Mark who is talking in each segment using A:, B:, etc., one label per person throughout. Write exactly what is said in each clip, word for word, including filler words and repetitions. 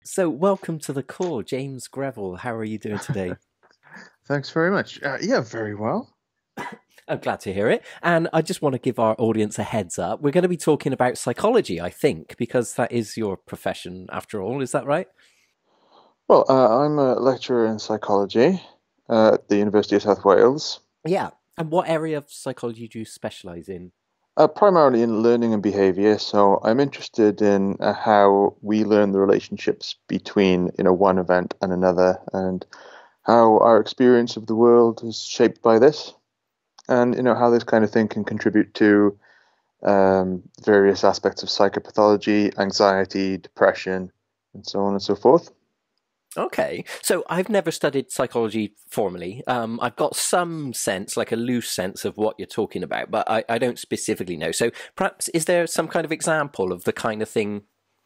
A: So, welcome to the call, James Greville. How are you doing today?
B: Thanks very much. Uh, yeah, very well.
A: I'm glad to hear it. And I just want to give our audience a heads up. We're going to be talking about psychology, I think, because that is your profession after all. Is that right?
B: Well, uh, I'm a lecturer in psychology uh, at the University of South Wales,
A: Yeah. And what area of psychology do you specialize in?
B: uh, primarily in learning and behavior. So I'm interested in uh, how we learn the relationships between, you know, one event and another, and how our experience of the world is shaped by this, and you know how this kind of thing can contribute to um, various aspects of psychopathology, anxiety, depression, and so on and so forth.
A: Okay. So, I've never studied psychology formally. Um, I've got some sense, like a loose sense of what you're talking about, but I, I don't specifically know. So, perhaps, is there some kind of example of the kind of thing,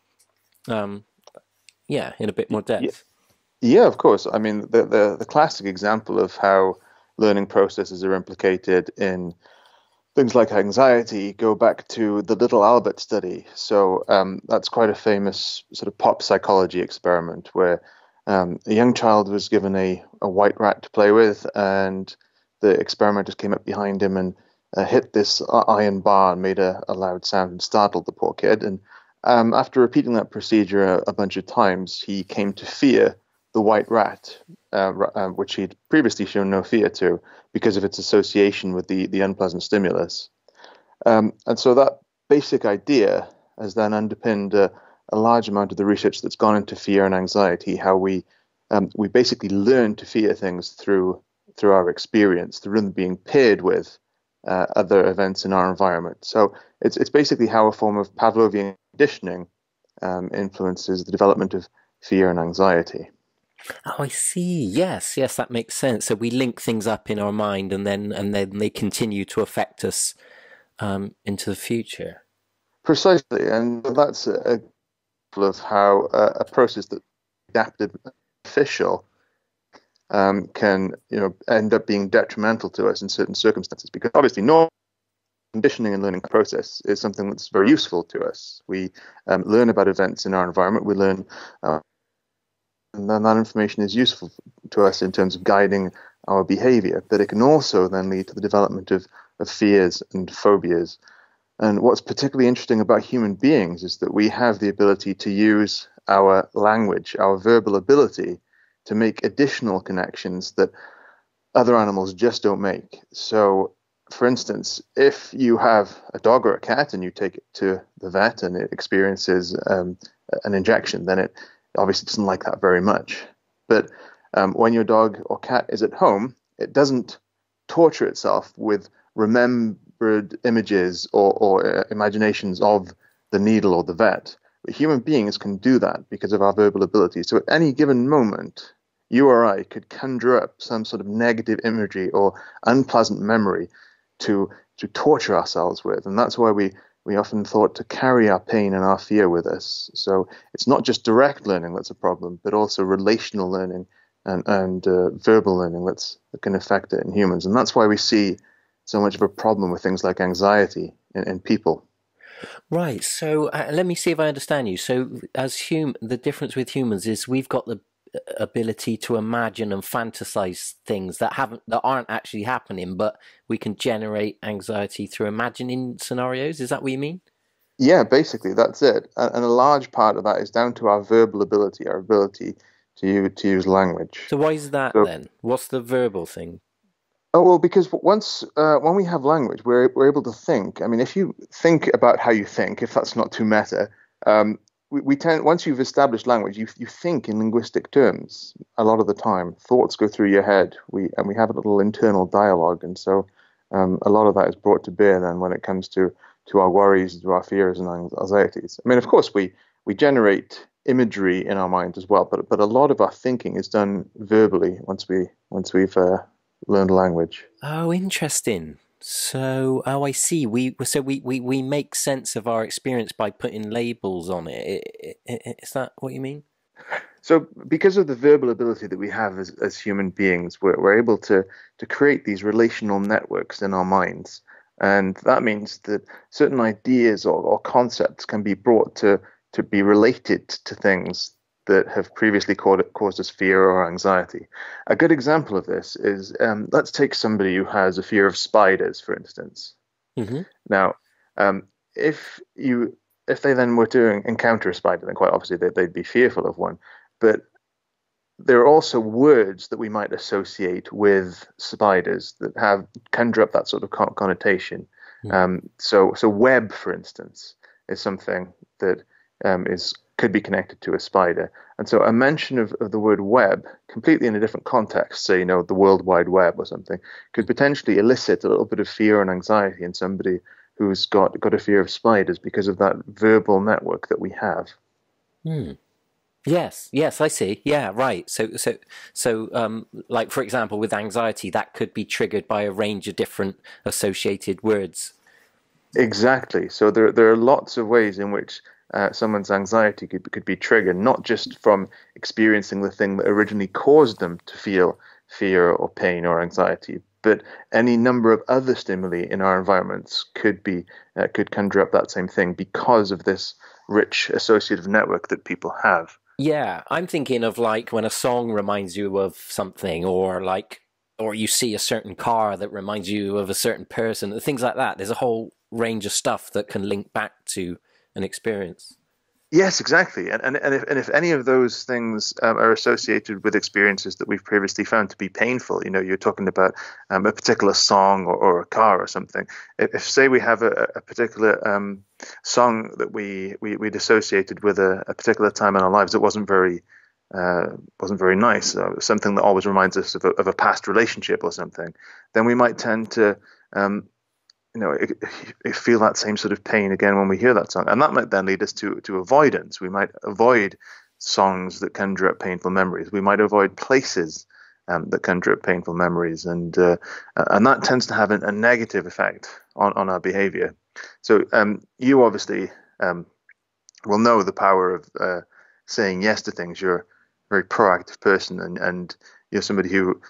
A: um, yeah, in a bit more
B: Yeah,
A: depth?
B: Yeah, of course. I mean, the, the the classic example of how learning processes are implicated in things like anxiety go back to the Little Albert study. So um, that's quite a famous sort of pop psychology experiment where um, a young child was given a, a white rat to play with, and the experimenters came up behind him and uh, hit this i- iron bar and made a, a loud sound and startled the poor kid. And um, after repeating that procedure a, a bunch of times, he came to fear the white rat, uh, ra- uh, which he'd previously shown no fear to because of its association with the, the unpleasant stimulus. Um, and so that basic idea has then underpinned a, a large amount of the research that's gone into fear and anxiety, how we um, we basically learn to fear things through through our experience, through them being paired with uh, other events in our environment. So it's it's basically how a form of Pavlovian conditioning um, influences the development of fear and anxiety.
A: Oh, I see. Yes, yes, that makes sense. So we link things up in our mind, and then and then they continue to affect us um, into the future.
B: Precisely, and that's a, a example of how uh, a process that's adaptive and beneficial um, can you know end up being detrimental to us in certain circumstances. Because obviously, no conditioning and learning process is something that's very useful to us. We um, learn about events in our environment. We learn, uh, and then that information is useful to us in terms of guiding our behavior. But it can also then lead to the development of, of fears and phobias. And what's particularly interesting about human beings is that we have the ability to use our language, our verbal ability, to make additional connections that other animals just don't make. So, for instance, if you have a dog or a cat and you take it to the vet and it experiences um, an injection, then it obviously doesn't like that very much. But um, when your dog or cat is at home, it doesn't torture itself with remembered images or, or uh, imaginations of the needle or the vet. But human beings can do that because of our verbal ability. So at any given moment, you or I could conjure up some sort of negative imagery or unpleasant memory to to torture ourselves with, and that's why we we often thought to carry our pain and our fear with us. So it's not just direct learning that's a problem, but also relational learning and and uh, verbal learning that's that can affect it in humans, and that's why we see so much of a problem with things like anxiety in, in people.
A: Right. So uh, let me see if I understand you. So as hum, the difference with humans is we've got the uh, ability to imagine and fantasize things that haven't that aren't actually happening, but we can generate anxiety through imagining scenarios. Is that what you mean?
B: Yeah, basically that's it, and, and a large part of that is down to our verbal ability, our ability to use, to use language.
A: So why is that
B: So
A: then? What's the verbal thing?
B: Oh, well, because once uh, when we have language, we're we're able to think. I mean, if you think about how you think, if that's not too meta, um, we, we tend once you've established language, you you think in linguistic terms a lot of the time. Thoughts go through your head. We and we have a little internal dialogue, and so um, a lot of that is brought to bear then when it comes to to our worries, to our fears and anxieties. I mean, of course, we we generate imagery in our mind as well, but but a lot of our thinking is done verbally once we once we've uh, learned language.
A: Oh, interesting. So, oh, I see. We so we, we, we make sense of our experience by putting labels on it. I- I- I- Is that what you mean?
B: So, because of the verbal ability that we have as, as human beings, we're, we're able to to create these relational networks in our minds, and that means that certain ideas or, or concepts can be brought to to be related to things that have previously caused, caused us fear or anxiety. A good example of this is, um, let's take somebody who has a fear of spiders, for instance.
A: Mm-hmm.
B: Now, um, if you if they then were to encounter a spider, then quite obviously they, they'd be fearful of one. But there are also words that we might associate with spiders that have conjure up that sort of connotation.
A: Mm.
B: Um, so, so web, for instance, is something that um, is could be connected to a spider. And so, a mention of, of the word web, completely in a different context, say, you know, the World Wide Web or something, could potentially elicit a little bit of fear and anxiety in somebody who's got got a fear of spiders because of that verbal network that we have.
A: Mm. Yes, yes, I see. Yeah, right. So, so, so, um, like for example, with anxiety, that could be triggered by a range of different associated words.
B: Exactly. So there there are lots of ways in which uh, someone's anxiety could could be triggered, not just from experiencing the thing that originally caused them to feel fear or pain or anxiety, but any number of other stimuli in our environments could be uh, could conjure up that same thing because of this rich associative network that people have.
A: Yeah, I'm thinking of like when a song reminds you of something, or like, or you see a certain car that reminds you of a certain person, things like that. There's a whole range of stuff that can link back to an experience.
B: Yes, exactly. And and and if, and if any of those things um, are associated with experiences that we've previously found to be painful, you know, you're talking about um, a particular song or, or a car or something. If, if say we have a, a particular um, song that we, we we'd associated with a, a particular time in our lives that wasn't very uh, wasn't very nice, uh, something that always reminds us of a, of a past relationship or something, then we might tend to um, you know, it, it feel that same sort of pain again when we hear that song, and that might then lead us to to avoidance. We might avoid songs that conjure up painful memories. We might avoid places um, that conjure up painful memories, and uh, and that tends to have a, a negative effect on, on our behavior. So um, you obviously um, will know the power of uh, saying yes to things. You're a very proactive person, and and you're somebody who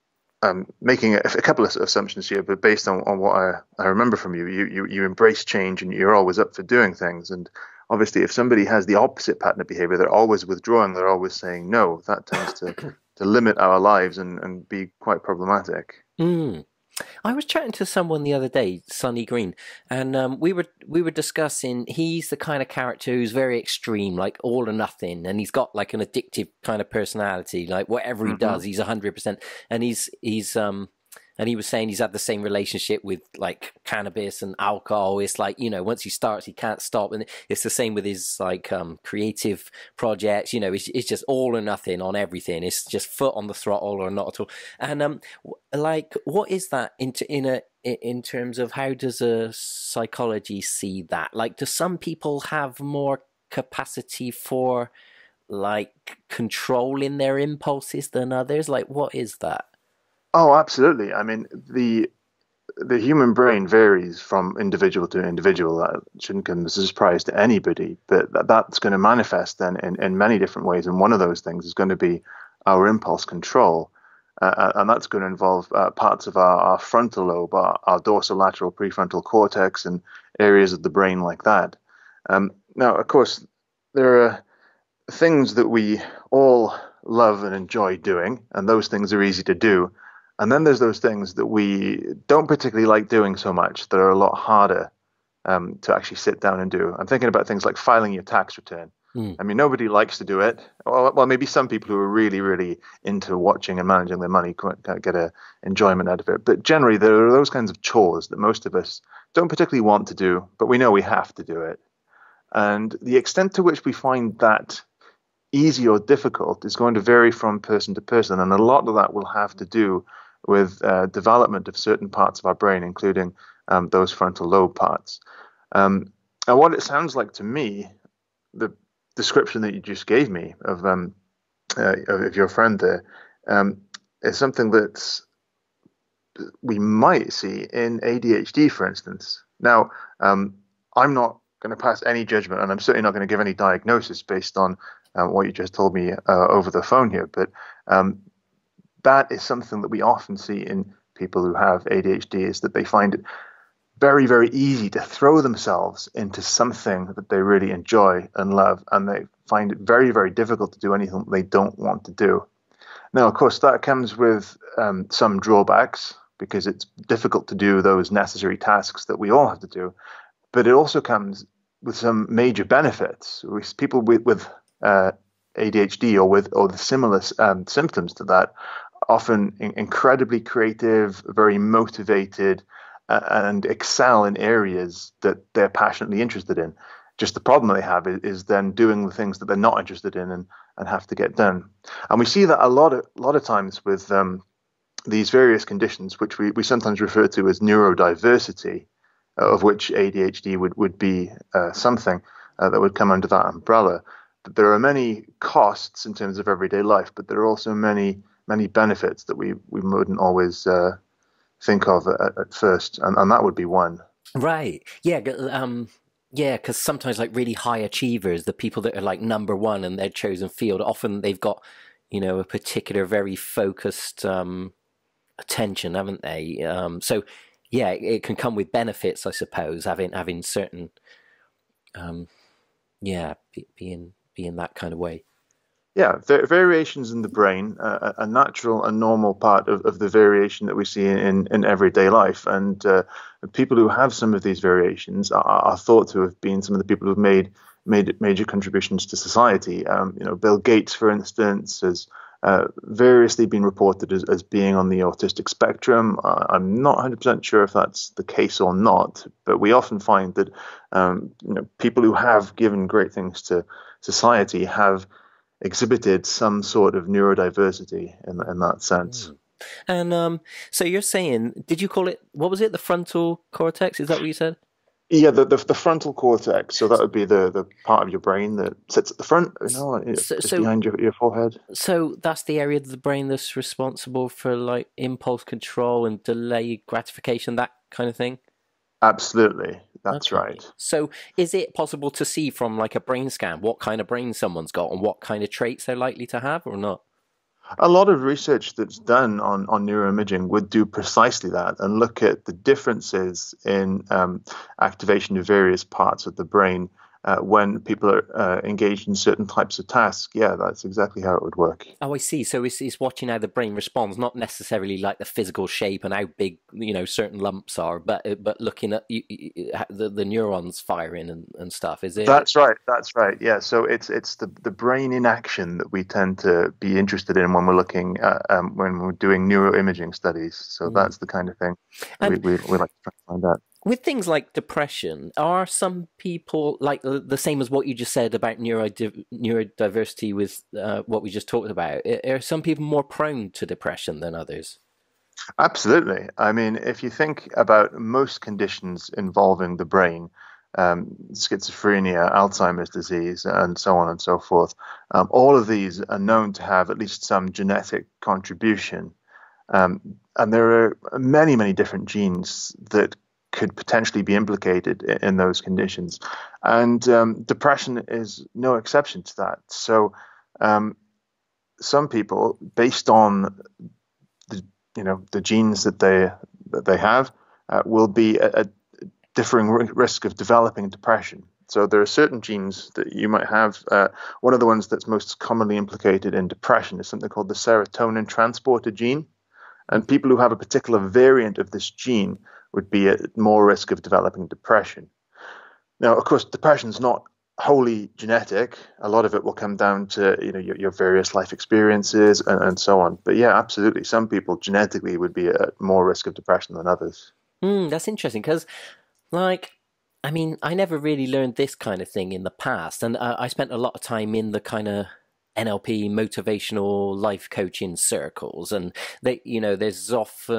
B: um, making a, a couple of assumptions here, but based on, on what I, I remember from you, you, you, you embrace change and you're always up for doing things. And obviously, if somebody has the opposite pattern of behavior, they're always withdrawing, they're always saying no, that tends to, to limit our lives and, and be quite problematic.
A: Mm. I was chatting to someone the other day, Sonny Green, and um, we were we were discussing. He's the kind of character who's very extreme, like all or nothing, and he's got like an addictive kind of personality. Like whatever he mm-hmm. does, he's a hundred percent. And he's he's um and he was saying he's had the same relationship with like cannabis and alcohol. It's like, you know, once he starts, he can't stop. And it's the same with his like um, creative projects. You know, it's, it's just all or nothing on everything. It's just foot on the throttle or not at all. And um, like, what is that in, in a in terms of how does a psychology see that? Like, do some people have more capacity for like controlling their impulses than others? Like, what is that?
B: Oh, absolutely. I mean, the the human brain varies from individual to individual. That shouldn't come as a surprise to anybody, but that, that's going to manifest then in, in many different ways. And one of those things is going to be our impulse control. Uh, and that's going to involve uh, parts of our, our frontal lobe, our, our dorsolateral prefrontal cortex, and areas of the brain like that. Um, now, of course, there are things that we all love and enjoy doing, and those things are easy to do. And then there's those things that we don't particularly like doing so much that are a lot harder um, to actually sit down and do. I'm thinking about things like filing your tax return. Mm. I mean, nobody likes to do it. Well, well, maybe some people who are really, really into watching and managing their money get a enjoyment out of it. But generally, there are those kinds of chores that most of us don't particularly want to do, but we know we have to do it. And the extent to which we find that easy or difficult is going to vary from person to person. And a lot of that will have to do with uh, development of certain parts of our brain, including um, those frontal lobe parts. Um, and what it sounds like to me, the description that you just gave me of um, uh, of your friend there, um, is something that we might see in A D H D, for instance. Now, um, I'm not going to pass any judgment, and I'm certainly not going to give any diagnosis based on uh, what you just told me uh, over the phone here, but um, that is something that we often see in people who have A D H D, is that they find it very, very easy to throw themselves into something that they really enjoy and love, and they find it very, very difficult to do anything they don't want to do. Now, of course, that comes with um, some drawbacks because it's difficult to do those necessary tasks that we all have to do. But it also comes with some major benefits. People with, with uh, A D H D or with or the similar um, symptoms to that, often in, incredibly creative, very motivated, uh, and excel in areas that they're passionately interested in. Just the problem they have is, is then doing the things that they're not interested in and, and have to get done. And we see that a lot of a lot of times with um, these various conditions, which we, we sometimes refer to as neurodiversity, of which A D H D would, would be uh, something uh, that would come under that umbrella. But there are many costs in terms of everyday life, but there are also many, many benefits that we, we wouldn't always uh, think of at, at first, and, and that would be one.
A: Right. Yeah. Um, yeah, because sometimes like really high achievers, the people that are like number one in their chosen field, often they've got, you know, a particular very focused um, attention, haven't they? Um, so yeah, it can come with benefits, I suppose, having having certain, um, yeah, be, being being that kind of way.
B: Yeah, the variations in the brain, uh, a natural and normal part of, of the variation that we see in, in everyday life. And uh, people who have some of these variations are, are thought to have been some of the people who've made made major contributions to society. Um, you know, Bill Gates, for instance, has uh, variously been reported as, as being on the autistic spectrum. Uh, I'm not one hundred percent sure if that's the case or not, but we often find that um, you know, people who have given great things to society have exhibited some sort of neurodiversity in, in that sense.
A: Mm. And um, so you're saying, did you call it, what was it, the frontal cortex? Is that what you said?
B: Yeah, the, the the frontal cortex. So that would be the, the part of your brain that sits at the front, you know,
A: so,
B: just
A: so,
B: behind your, your forehead.
A: So that's the area of the brain that's responsible for like impulse control and delayed gratification, that kind of thing?
B: Absolutely, that's
A: Okay.
B: right.
A: So is it possible to see from like a brain scan what kind of brain someone's got and what kind of traits they're likely to have or not?
B: A lot of research that's done on, on neuroimaging would do precisely that and look at the differences in um, activation of various parts of the brain uh, when people are uh, engaged in certain types of tasks. Yeah, that's exactly how it would work.
A: Oh, I see. So it's, it's watching how the brain responds, not necessarily like the physical shape and how big, you know, certain lumps are, but but looking at you, you, the, the neurons firing and, and stuff, is it?
B: That's right. That's right. Yeah. So it's it's the, the brain in action that we tend to be interested in when we're looking at, um, when we're doing neuroimaging studies. So
A: Mm.
B: that's the kind of thing we, we we like to try to find out.
A: With things like depression, are some people like the same as what you just said about neurodi- neurodiversity with uh, what we just talked about? Are some people more prone to depression than others?
B: Absolutely. I mean, if you think about most conditions involving the brain, um, schizophrenia, Alzheimer's disease, and so on and so forth, um, all of these are known to have at least some genetic contribution. Um, and there are many, many different genes that could potentially be implicated in those conditions. And um, depression is no exception to that. So um, some people, based on the, you know, the genes that they that they have, uh, will be at a differing risk of developing depression. So there are certain genes that you might have. Uh, one of the ones that's most commonly implicated in depression is something called the serotonin transporter gene. And people who have a particular variant of this gene would be at more risk of developing depression. Now, of course, depression is not wholly genetic. A lot of it will come down to, you know, your, your various life experiences and, and so on. But yeah, absolutely, some people genetically would be at more risk of depression than others.
A: Mm, that's interesting because, like, I mean, I never really learned this kind of thing in the past, and uh, I spent a lot of time in the kind of N L P motivational life coaching circles, and they, you know, there's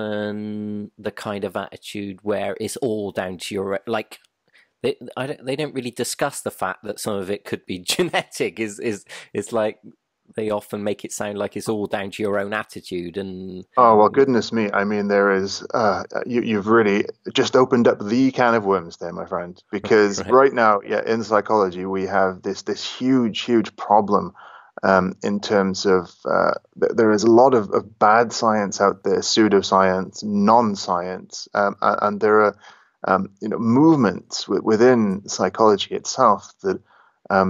A: often the kind of attitude where it's all down to your, like, they I don't, they don't really discuss the fact that some of it could be genetic. Is is it's like they often make it sound like it's all down to your own attitude. And
B: Oh, well, goodness me. I mean, there is, uh, you, you've really just opened up the can of worms there, my friend, because
A: right.
B: right now, yeah, in psychology, we have this this huge, huge problem um, in terms of uh, th- there is a lot of, of bad science out there, pseudoscience, non-science, um, and, and there are um, you know movements w- within psychology itself that um,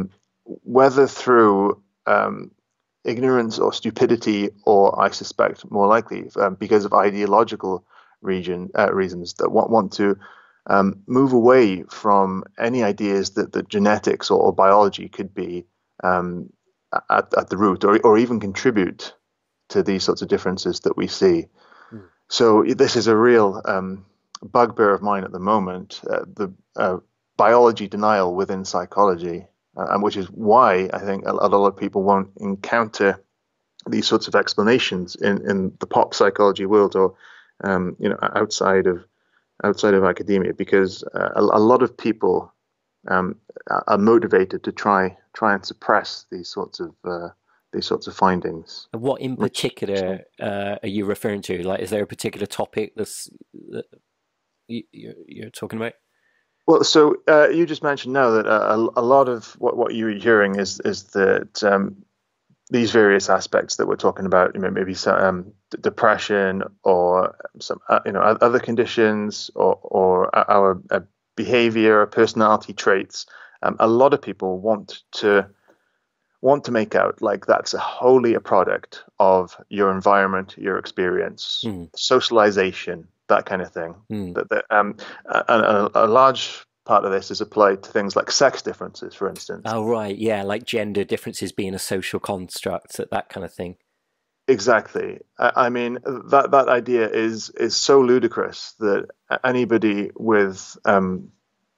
B: whether through um, ignorance or stupidity, or I suspect more likely um, because of ideological region uh, reasons that want, want to um, move away from any ideas that, that genetics or, or biology could be um, at, at the root, or, or even contribute to these sorts of differences that we see. Mm. So this is a real um, bugbear of mine at the moment, uh, the uh, biology denial within psychology, uh, and which is why I think a, a lot of people won't encounter these sorts of explanations in, in the pop psychology world, or um, you know, outside of outside of academia, because uh, a, a lot of people um, are motivated to try try and suppress these sorts of uh, these sorts of findings.
A: What in particular uh, are you referring to? Like, is there a particular topic that's that you, you're talking about?
B: Well, so uh, you just mentioned now that a, a lot of what, what you're hearing is is that um, these various aspects that we're talking about, you know, maybe some um, depression or some uh, you know other conditions, or or our uh, behavior, personality traits. Um, a lot of people want to want to make out like that's a wholly a product of your environment, your experience, mm. socialization, that kind of thing. Mm. That, that um, and a, a large part of this is applied to things like sex differences, for instance.
A: Oh, right. Yeah, like gender differences being a social construct, that kind of thing.
B: Exactly. I, I mean, that that idea is is so ludicrous that anybody with um,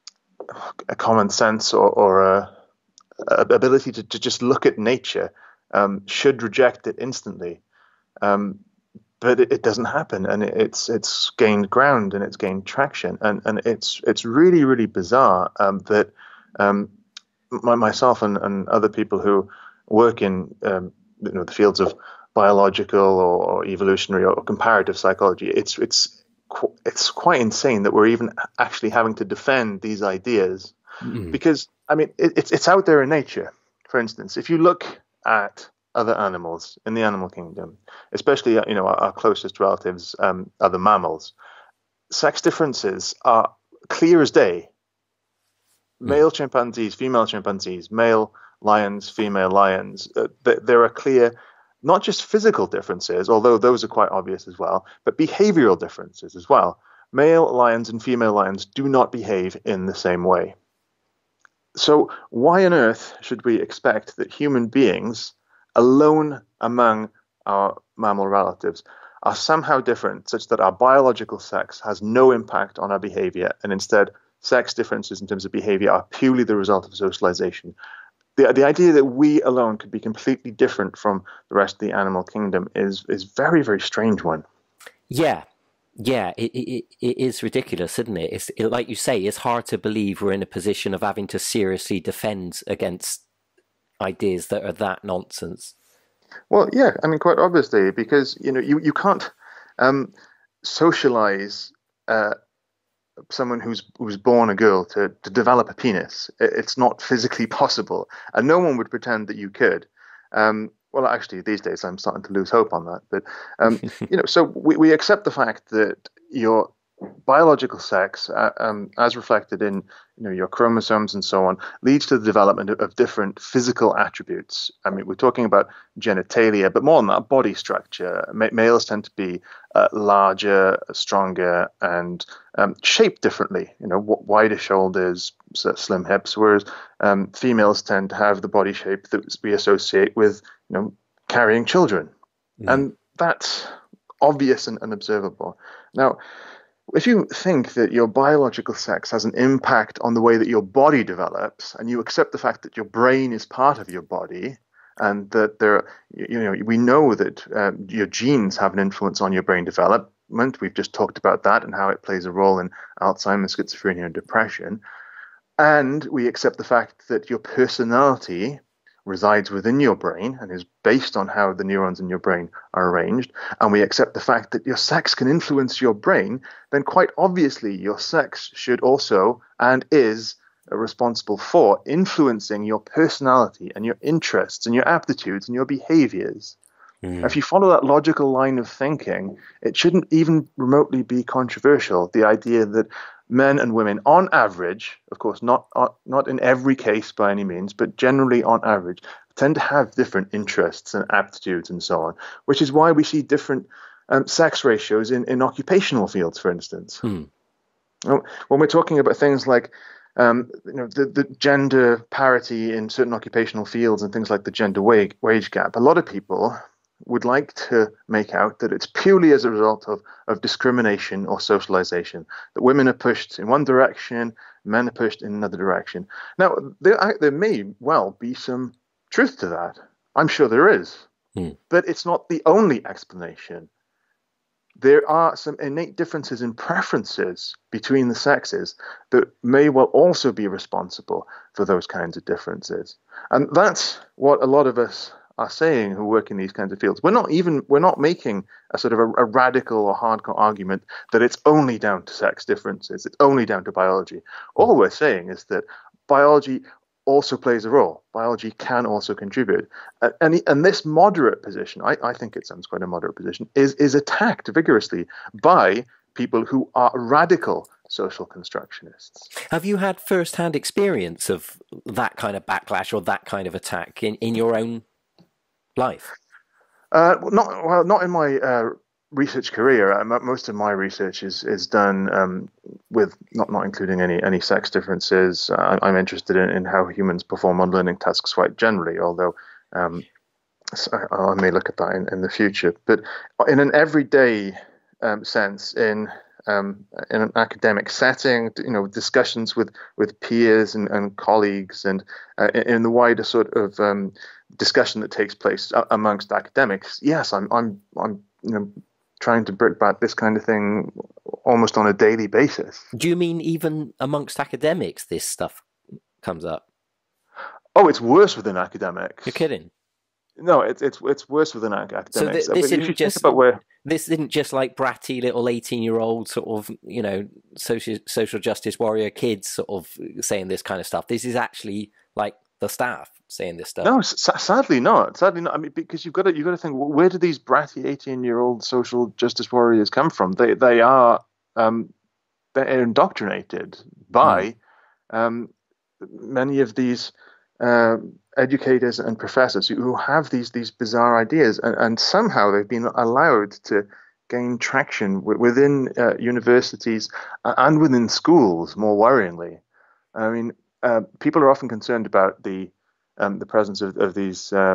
B: a common sense or, or a, a ability to, to just look at nature um, should reject it instantly. Um, but it, it doesn't happen, and it, it's it's gained ground and it's gained traction, and and it's it's really really bizarre um, that um, my, myself and, and other people who work in um, you know the fields of biological or, or evolutionary or comparative psychology, it's it's qu- it's quite insane that we're even actually having to defend these ideas, mm-hmm. because I mean it, it's it's out there in nature. For instance, if you look at other animals in the animal kingdom, especially you know our, our closest relatives, um, other mammals, sex differences are clear as day. Male mm. chimpanzees, female chimpanzees, male lions, female lions. Uh, th- there are clear, not just physical differences, although those are quite obvious as well, but behavioral differences as well. Male lions and female lions do not behave in the same way. So why on earth should we expect that human beings, alone among our mammal relatives, are somehow different, such that our biological sex has no impact on our behavior, and instead sex differences in terms of behavior are purely the result of socialization? The, the idea that we alone could be completely different from the rest of the animal kingdom is is very, very strange one.
A: Yeah, yeah, it, it, it is ridiculous, isn't it? It's it, like you say, it's hard to believe we're in a position of having to seriously defend against ideas that are that nonsense.
B: Well, yeah, I mean, quite obviously, because you know you you can't um, socialize uh, someone who's who's born a girl to to develop a penis. It's not physically possible, and no one would pretend that you could. Um, well, actually, these days I'm starting to lose hope on that. But um, you know, so we, we accept the fact that your biological sex, uh, um, as reflected in you know your chromosomes and so on, leads to the development of, of different physical attributes. I mean, we're talking about genitalia, but more than that, body structure. Ma- males tend to be uh, larger, stronger, and um, shaped differently. You know, w- wider shoulders, slim hips, whereas um, females tend to have the body shape that we associate with you know carrying children, mm. and that's obvious and, and observable. Now, if you think that your biological sex has an impact on the way that your body develops, and you accept the fact that your brain is part of your body, and that there, you know, we know that um, your genes have an influence on your brain development. We've just talked about that and how it plays a role in Alzheimer's, schizophrenia, and depression. And we accept the fact that your personality resides within your brain and is based on how the neurons in your brain are arranged, and we accept the fact that your sex can influence your brain, then quite obviously your sex should also and is responsible for influencing your personality and your interests and your aptitudes and your behaviors. Mm. If you follow that logical line of thinking, it shouldn't even remotely be controversial, the idea that men and women, on average, of course, not uh, not in every case by any means, but generally on average, tend to have different interests and aptitudes and so on, which is why we see different um, sex ratios in, in occupational fields, for instance.
A: Hmm.
B: When we're talking about things like um, you know, the, the gender parity in certain occupational fields and things like the gender wage, wage gap, a lot of people would like to make out that it's purely as a result of, of discrimination or socialization, that women are pushed in one direction, men are pushed in another direction. Now, there, there may well be some truth to that. I'm sure there is. Hmm. But it's not the only explanation. There are some innate differences in preferences between the sexes that may well also be responsible for those kinds of differences. And that's what a lot of us are saying who work in these kinds of fields. We're not even, we're not making a sort of a, a radical or hardcore argument that it's only down to sex differences, it's only down to biology. All we're saying is that biology also plays a role. Biology can also contribute. And, and this moderate position, I, I think it sounds quite a moderate position, is, is attacked vigorously by people who are radical social constructionists.
A: Have you had first-hand experience of that kind of backlash or that kind of attack in, in your own life?
B: Uh, not well, not in my uh, research career. Uh, most of my research is is done um, with not not including any any sex differences. Uh, I'm interested in, in how humans perform on learning tasks quite generally, although um, so I may look at that in, in the future. But in an everyday um, sense, in um, in an academic setting, you know, discussions with with peers and, and colleagues, and uh, in, in the wider sort of um, discussion that takes place amongst academics, yes, I'm I'm I'm you know trying to bring back this kind of thing almost on a daily basis.
A: Do you mean even amongst academics this stuff comes up?
B: Oh, it's worse within academics.
A: You're kidding?
B: No, it's it's it's worse within academics.
A: So th- this isn't just
B: about where
A: this isn't just like bratty little eighteen-year-old sort of, you know, social social justice warrior kids sort of saying this kind of stuff. This is actually like the staff saying this stuff.
B: No, s- sadly not. Sadly not. I mean, because you've got to you've got to think, well, where do these bratty eighteen-year-old social justice warriors come from? They they are um, they're indoctrinated by mm. um, many of these uh, educators and professors who, who have these these bizarre ideas, and, and somehow they've been allowed to gain traction w- within uh, universities and within schools. More worryingly, I mean. Uh, people are often concerned about the um, the presence of, of these uh,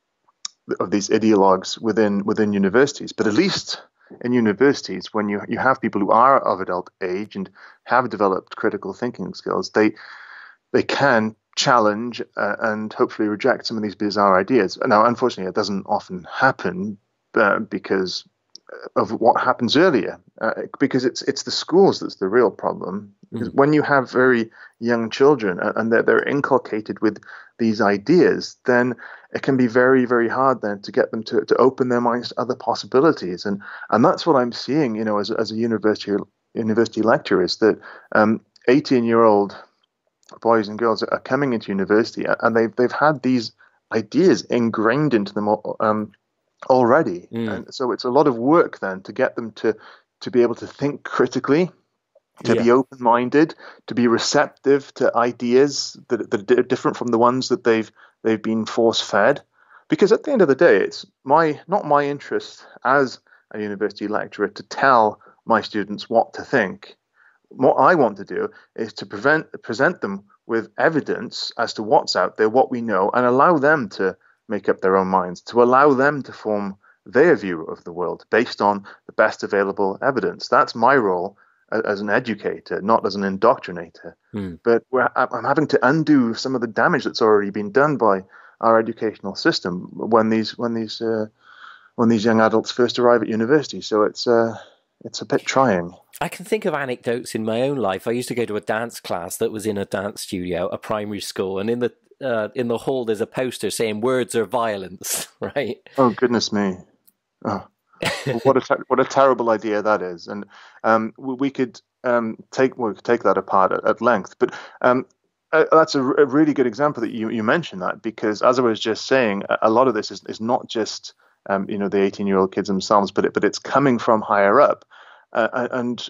B: of these ideologues within within universities. But at least in universities, when you you have people who are of adult age and have developed critical thinking skills, they they can challenge uh, and hopefully reject some of these bizarre ideas. Now, unfortunately, it doesn't often happen uh, because of what happens earlier, uh, because it's it's the schools that's the real problem. Because mm. when you have very young children and they're, they're inculcated with these ideas, then it can be very, very hard then to get them to, to open their minds to other possibilities. And and that's what I'm seeing, you know, as, as a university university lecturer, is that um, eighteen-year-old boys and girls are coming into university and they've, they've had these ideas ingrained into them um, already. Mm. And so it's a lot of work then to get them to, to be able to think critically, to yeah. be open-minded, to be receptive to ideas that, that are different from the ones that they've they've been force-fed. Because at the end of the day, it's my not my interest as a university lecturer to tell my students what to think. What I want to do is to prevent, present them with evidence as to what's out there, what we know, and allow them to make up their own minds, to allow them to form their view of the world based on the best available evidence. That's my role as an educator, not as an indoctrinator. Hmm. But we're, I'm having to undo some of the damage that's already been done by our educational system when these when these uh, when these young adults first arrive at university. So it's uh, it's a bit trying.
A: I can think of anecdotes in my own life. I used to go to a dance class that was in a dance studio, a primary school, and in the uh, in the hall there's a poster saying "Words are violence." Right?
B: Oh goodness me! Oh. what a ter- what a terrible idea that is, and um, we could um, take we could take that apart at, at length. But um, uh, that's a, r- a really good example that you, you mentioned that, because as I was just saying, a, a lot of this is, is not just um, you know the eighteen-year-old kids themselves, but it, but it's coming from higher up, uh, and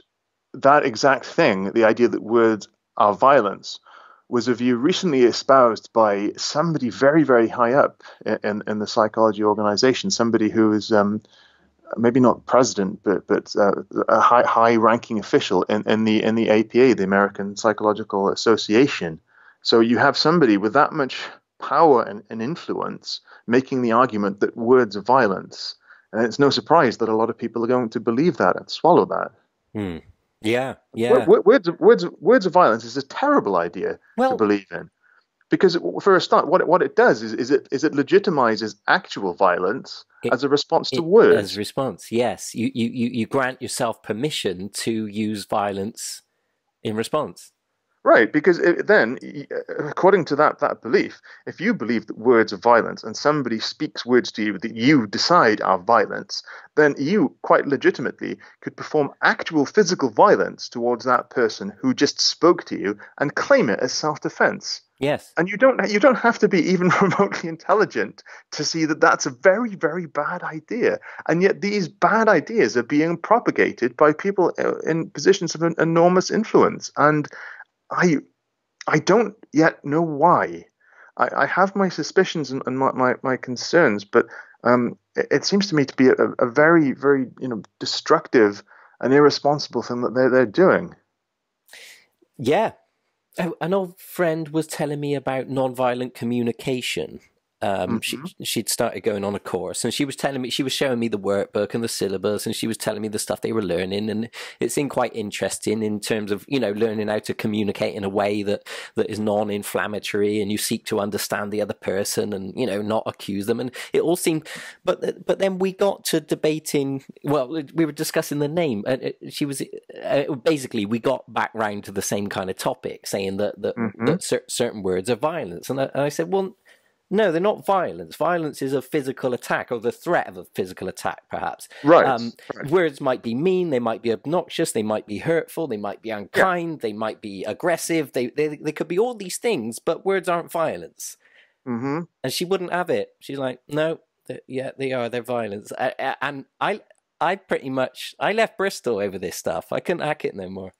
B: that exact thing, the idea that words are violence, was a view recently espoused by somebody very, very high up in, in the psychology organization, somebody who is um, maybe not president, but but uh, a high high ranking official in, in the in the A P A, the American Psychological Association. So you have somebody with that much power and, and influence making the argument that words are violence. And it's no surprise that a lot of people are going to believe that and swallow that.
A: Hmm. Yeah, yeah.
B: Words of, words, of, words of violence is a terrible idea to
A: Well,
B: believe in. Because for a start, what it, what it does is, is it is it legitimizes actual violence
A: it,
B: as a response to
A: it
B: words.
A: as a response, yes. You, you, you, you grant yourself permission to use violence in response.
B: Right, because it, then, according to that that belief, if you believe that words are violence and somebody speaks words to you that you decide are violence, then you quite legitimately could perform actual physical violence towards that person who just spoke to you and claim it as self-defense.
A: Yes.
B: And you don't you don't have to be even remotely intelligent to see that that's a very, very bad idea. And yet these bad ideas are being propagated by people in positions of enormous influence. And I I don't yet know why. I, I have my suspicions and, and my, my, my concerns, but um, it, it seems to me to be a, a very, very you know destructive and irresponsible thing that they're they're doing.
A: Yeah. Oh, an old friend was telling me about nonviolent communication. Um,
B: Mm-hmm.
A: she she'd started going on a course, and she was telling me she was showing me the workbook and the syllabus, and she was telling me the stuff they were learning, and it seemed quite interesting in terms of you know learning how to communicate in a way that that is non-inflammatory, and you seek to understand the other person, and you know not accuse them, and it all seemed. But but then we got to debating. Well, we were discussing the name, and she was uh, basically we got back round to the same kind of topic, saying that that,
B: Mm-hmm.
A: that cer- certain words are violence, and I, and I said, well. No, they're not violence. Violence is a physical attack or the threat of a physical attack, perhaps.
B: Right.
A: Um,
B: right.
A: Words might be mean, they might be obnoxious, they might be hurtful, they might be unkind, yeah. They might be aggressive, they, they they could be all these things, but words aren't violence.
B: Mm-hmm.
A: And she wouldn't have it. She's like, no, yeah, they are, they're violence. I, and I, I pretty much, I left Bristol over this stuff. I couldn't hack it no more.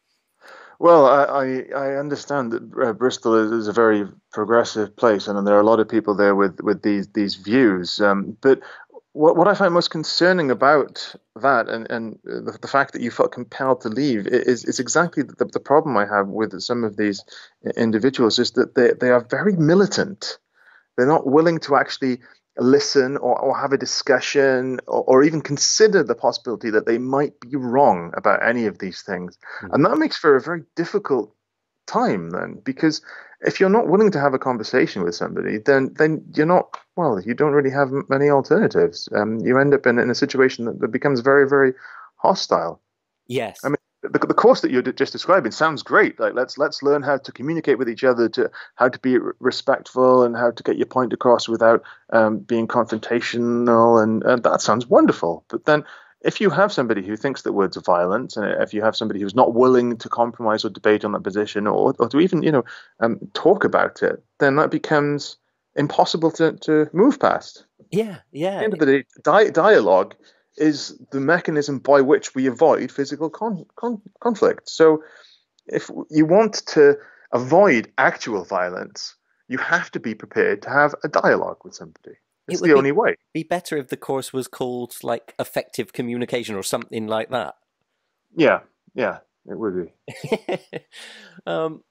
B: Well, I, I understand that uh, Bristol is, is a very progressive place, and, and there are a lot of people there with, with these these views. Um, but what what I find most concerning about that, and, and the, the fact that you felt compelled to leave, is is exactly the, the problem I have with some of these individuals, is that they, they are very militant. They're not willing to actually listen or, or have a discussion or, or even consider the possibility that they might be wrong about any of these things. Mm-hmm. And that makes for a very difficult time then, because if you're not willing to have a conversation with somebody, then then you're not, well, you don't really have many alternatives. Um, you end up in, in a situation that, that becomes very, very hostile.
A: Yes.
B: I mean, The, the course that you're just describing sounds great. Like let's let's learn how to communicate with each other, to how to be respectful, and how to get your point across without um, being confrontational, and, and that sounds wonderful. But then, if you have somebody who thinks that words are violent, and if you have somebody who's not willing to compromise or debate on that position, or or to even you know um, talk about it, then that becomes impossible to to move past.
A: Yeah, yeah.
B: At the end of the day, di- dialogue is the mechanism by which we avoid physical con- con- conflict. So if you want to avoid actual violence, you have to be prepared to have a dialogue with somebody. It's
A: it would
B: the
A: be,
B: only way.
A: Be better if the course was called like effective communication or something like that.
B: Yeah, yeah, it would be.
A: um,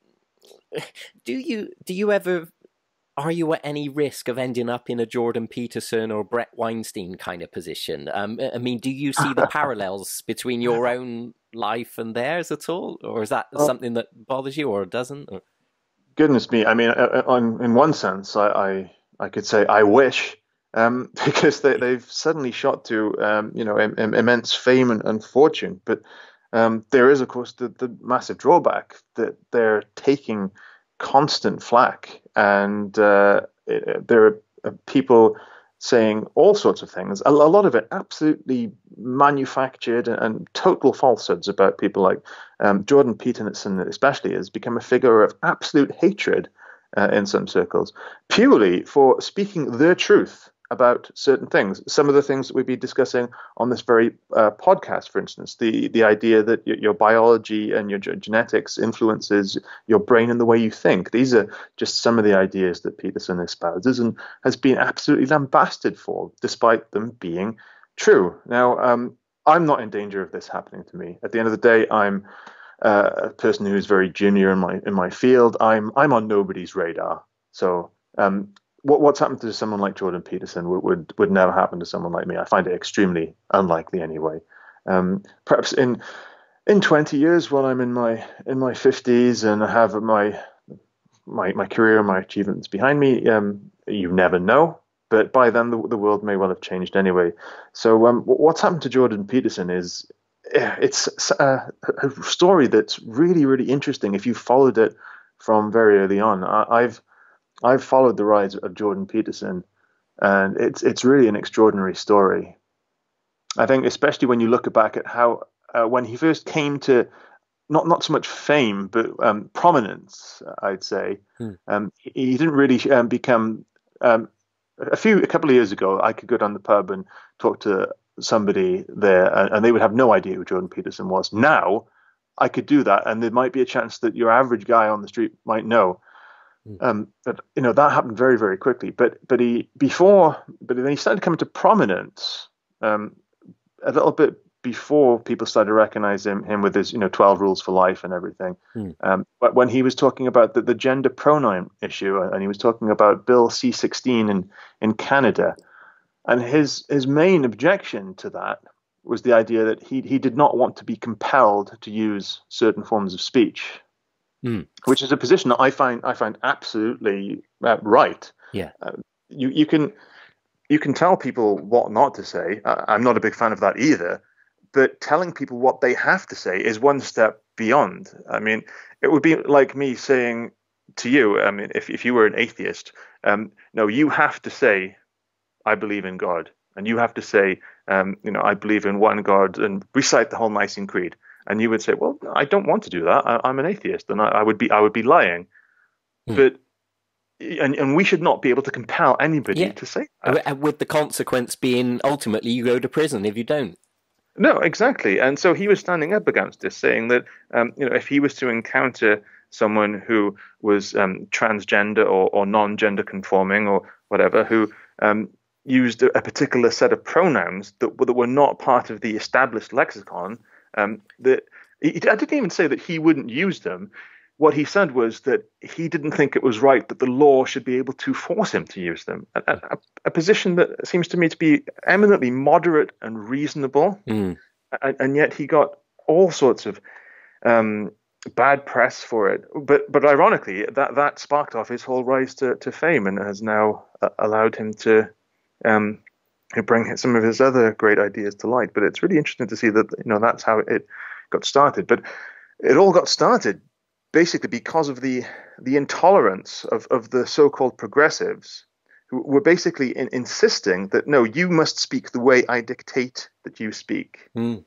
A: do you do you ever are you at any risk of ending up in a Jordan Peterson or Brett Weinstein kind of position? Um, I mean, do you see the parallels between your own life and theirs at all? Or is that oh. something that bothers you or doesn't? Or?
B: Goodness me. I mean, on, in one sense, I, I, I could say I wish, um, because they, they've suddenly shot to, um, you know, im, im, immense fame and, and fortune. But um, there is, of course, the, the massive drawback that they're taking constant flack, and uh, it, there are people saying all sorts of things, a, a lot of it absolutely manufactured and, and total falsehoods about people like um, Jordan Peterson, especially, has become a figure of absolute hatred uh, in some circles, purely for speaking the truth about certain things. Some of the things that we've been discussing on this very uh, podcast, for instance, the the idea that your, your biology and your genetics influences your brain and the way you think. These are just some of the ideas that Peterson espouses and has been absolutely lambasted for, despite them being true. Now, um, I'm not in danger of this happening to me. At the end of the day, I'm uh, a person who is very junior in my in my field. I'm I'm on nobody's radar. So um, what what's happened to someone like Jordan Peterson would, would would never happen to someone like me. I find it extremely unlikely anyway. Um, perhaps in in twenty years, when I'm in my in my fifties and I have my my my career and my achievements behind me, um, you never know. But by then, the, the world may well have changed anyway. So um, what's happened to Jordan Peterson is it's a, a story that's really, really interesting if you followed it from very early on. I, I've I've followed the rise of Jordan Peterson, and it's it's really an extraordinary story. I think, especially when you look back at how uh, when he first came to not not so much fame, but um, prominence, I'd say, hmm. um, he, he didn't really um, become. Um, A few, a couple of years ago, I could go down the pub and talk to somebody there, and, and they would have no idea who Jordan Peterson was. Now, I could do that, and there might be a chance that your average guy on the street might know. Mm. Um, but you know that happened very, very quickly. But but he before, but then he started coming to prominence um, a little bit before people started recognizing him with his, you know, twelve rules for life and everything. Mm. Um, but when he was talking about the, the gender pronoun issue, and he was talking about Bill C sixteen in, in Canada, and his his main objection to that was the idea that he he did not want to be compelled to use certain forms of speech, mm. which is a position that I find I find absolutely uh, right.
A: Yeah,
B: uh, you you can you can tell people what not to say. Uh, I'm not a big fan of that either. But telling people what they have to say is one step beyond. I mean, it would be like me saying to you, I mean, if, if you were an atheist, um, no, you have to say, I believe in God. And you have to say, um, you know, I believe in one God, and recite the whole Nicene Creed. And you would say, well, I don't want to do that. I, I'm an atheist, and I, I would be I would be lying. Hmm. But and, and we should not be able to compel anybody yeah. to say that.
A: With the consequence being ultimately you go to prison if you don't.
B: No, exactly. And so he was standing up against this, saying that, um, you know, if he was to encounter someone who was um, transgender or, or non-gender conforming or whatever, who um, used a particular set of pronouns that, that were not part of the established lexicon, um, that he, I didn't even say that he wouldn't use them. What he said was that he didn't think it was right that the law should be able to force him to use them. A, a, a position that seems to me to be eminently moderate and reasonable, mm. and, and yet he got all sorts of um, bad press for it. But but ironically, that, that sparked off his whole rise to, to fame and has now uh, allowed him to um, bring some of his other great ideas to light. But it's really interesting to see that, you know, that's how it got started. But it all got started basically because of the the intolerance of, of the so-called progressives, who were basically in, insisting that, no, you must speak the way I dictate that you speak. Mm.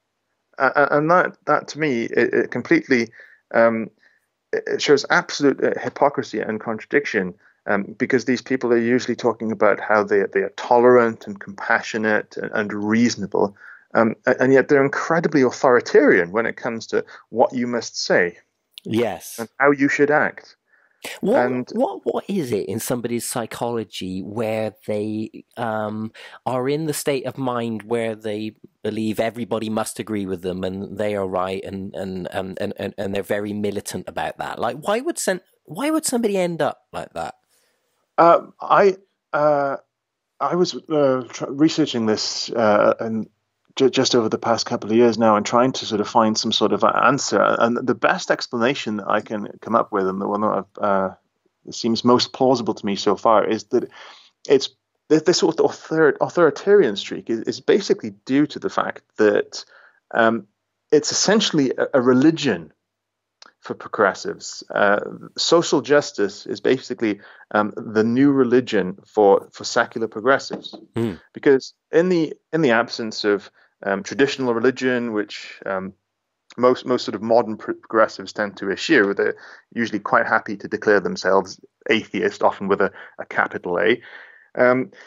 B: Uh, and that, that to me, it, it completely um, it shows absolute uh, hypocrisy and contradiction, um, because these people are usually talking about how they, they are tolerant and compassionate and, and reasonable, um, and yet they're incredibly authoritarian when it comes to what you must say.
A: Yes.
B: And how you should act.
A: What,
B: and,
A: what what is it in somebody's psychology where they um, are in the state of mind where they believe everybody must agree with them and they are right, and and and and, and they're very militant about that? Like, why would some, why would somebody end up like that?
B: Uh, I uh, I was uh, researching this uh, and. just over the past couple of years now, and trying to sort of find some sort of answer. And the best explanation that I can come up with, and the one that uh, seems most plausible to me so far, is that it's this sort of author- authoritarian streak is, is basically due to the fact that um, it's essentially a, a religion for progressives. Uh, social justice is basically um, the new religion for for secular progressives, mm. because in the in the absence of Um, traditional religion, which um, most most sort of modern progressives tend to eschew, they're usually quite happy to declare themselves atheist, often with a, a capital A. Um,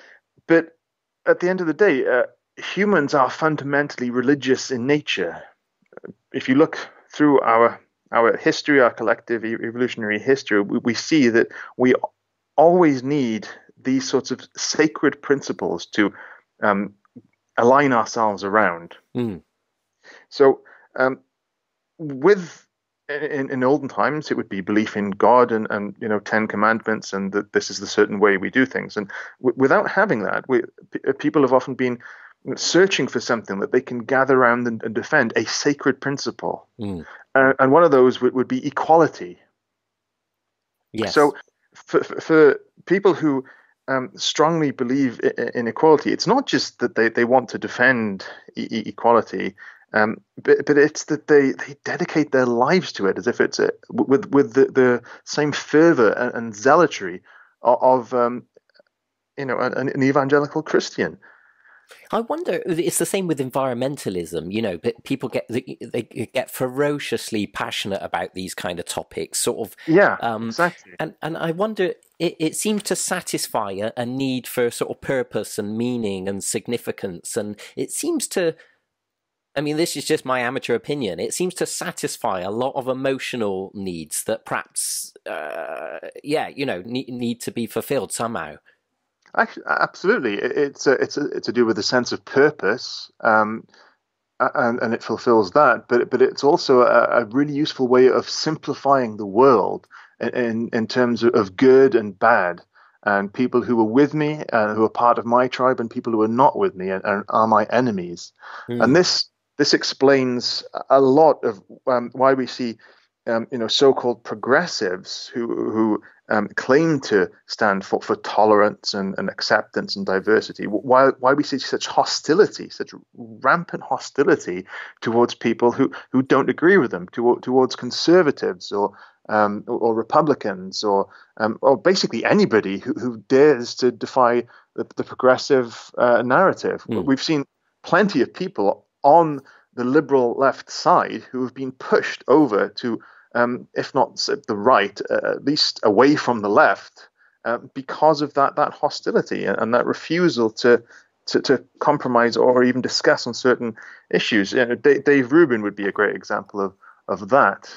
B: but at the end of the day, uh, humans are fundamentally religious in nature. If you look through our our history, our collective e- evolutionary history, we, we see that we always need these sorts of sacred principles to um, align ourselves around.
A: Mm.
B: So, um, with in, in olden times, it would be belief in God and, and you know Ten Commandments, and that this is the certain way we do things. And w- without having that, we, p- people have often been searching for something that they can gather around and, and defend, a sacred principle.
A: Mm.
B: Uh, and one of those would, would be equality.
A: Yes.
B: So, for, for people who um, strongly believe in, in equality, it's not just that they, they want to defend e- equality. Um, but, but it's that they, they dedicate their lives to it as if it's a, with with the, the same fervor and, and zealotry of, of um, you know an, an evangelical Christian.
A: I wonder, it's the same with environmentalism, you know, but people get, they get ferociously passionate about these kind of topics, sort of.
B: Yeah,
A: Um,
B: exactly.
A: and, and I wonder, it, it seems to satisfy a, a need for sort of purpose and meaning and significance. And it seems to, I mean, this is just my amateur opinion. It seems to satisfy a lot of emotional needs that perhaps, uh, yeah, you know, need, need to be fulfilled somehow.
B: Actually, absolutely, it's a, it's a, it's to do with a sense of purpose, um, and and it fulfills that. But but it's also a, a really useful way of simplifying the world in in terms of good and bad, and people who are with me and who are part of my tribe, and people who are not with me and, and are my enemies. And
A: Mm.
B: this this explains a lot of um, why we see. Um, you know, so-called progressives who who um, claim to stand for, for tolerance and, and acceptance and diversity. Why why we see such hostility, such rampant hostility towards people who, who don't agree with them, to, towards conservatives or um, or, or Republicans or um, or basically anybody who, who dares to defy the, the progressive uh, narrative.
A: Mm.
B: We've seen plenty of people on the liberal left side who have been pushed over to, um, if not the right, uh, at least away from the left, uh, because of that that hostility and, and that refusal to, to to compromise or even discuss on certain issues. You know, Dave, Dave Rubin would be a great example of of that.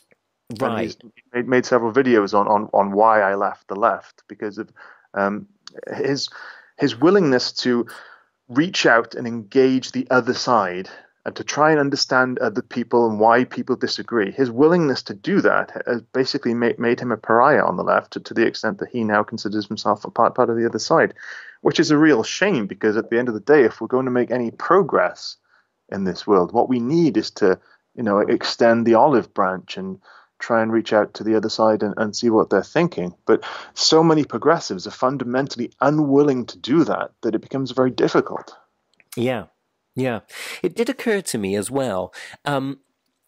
B: And he's
A: Right.
B: made, made several videos on, on on why I left the left because of um, his his willingness to reach out and engage the other side and to try and understand other people and why people disagree. His willingness to do that has basically made, made him a pariah on the left to, to the extent that he now considers himself a part, part of the other side, which is a real shame because at the end of the day, if we're going to make any progress in this world, what we need is to, you know, extend the olive branch and try and reach out to the other side and, and see what they're thinking. But so many progressives are fundamentally unwilling to do that that it becomes very difficult.
A: Yeah. Yeah. It did occur to me as well. Um,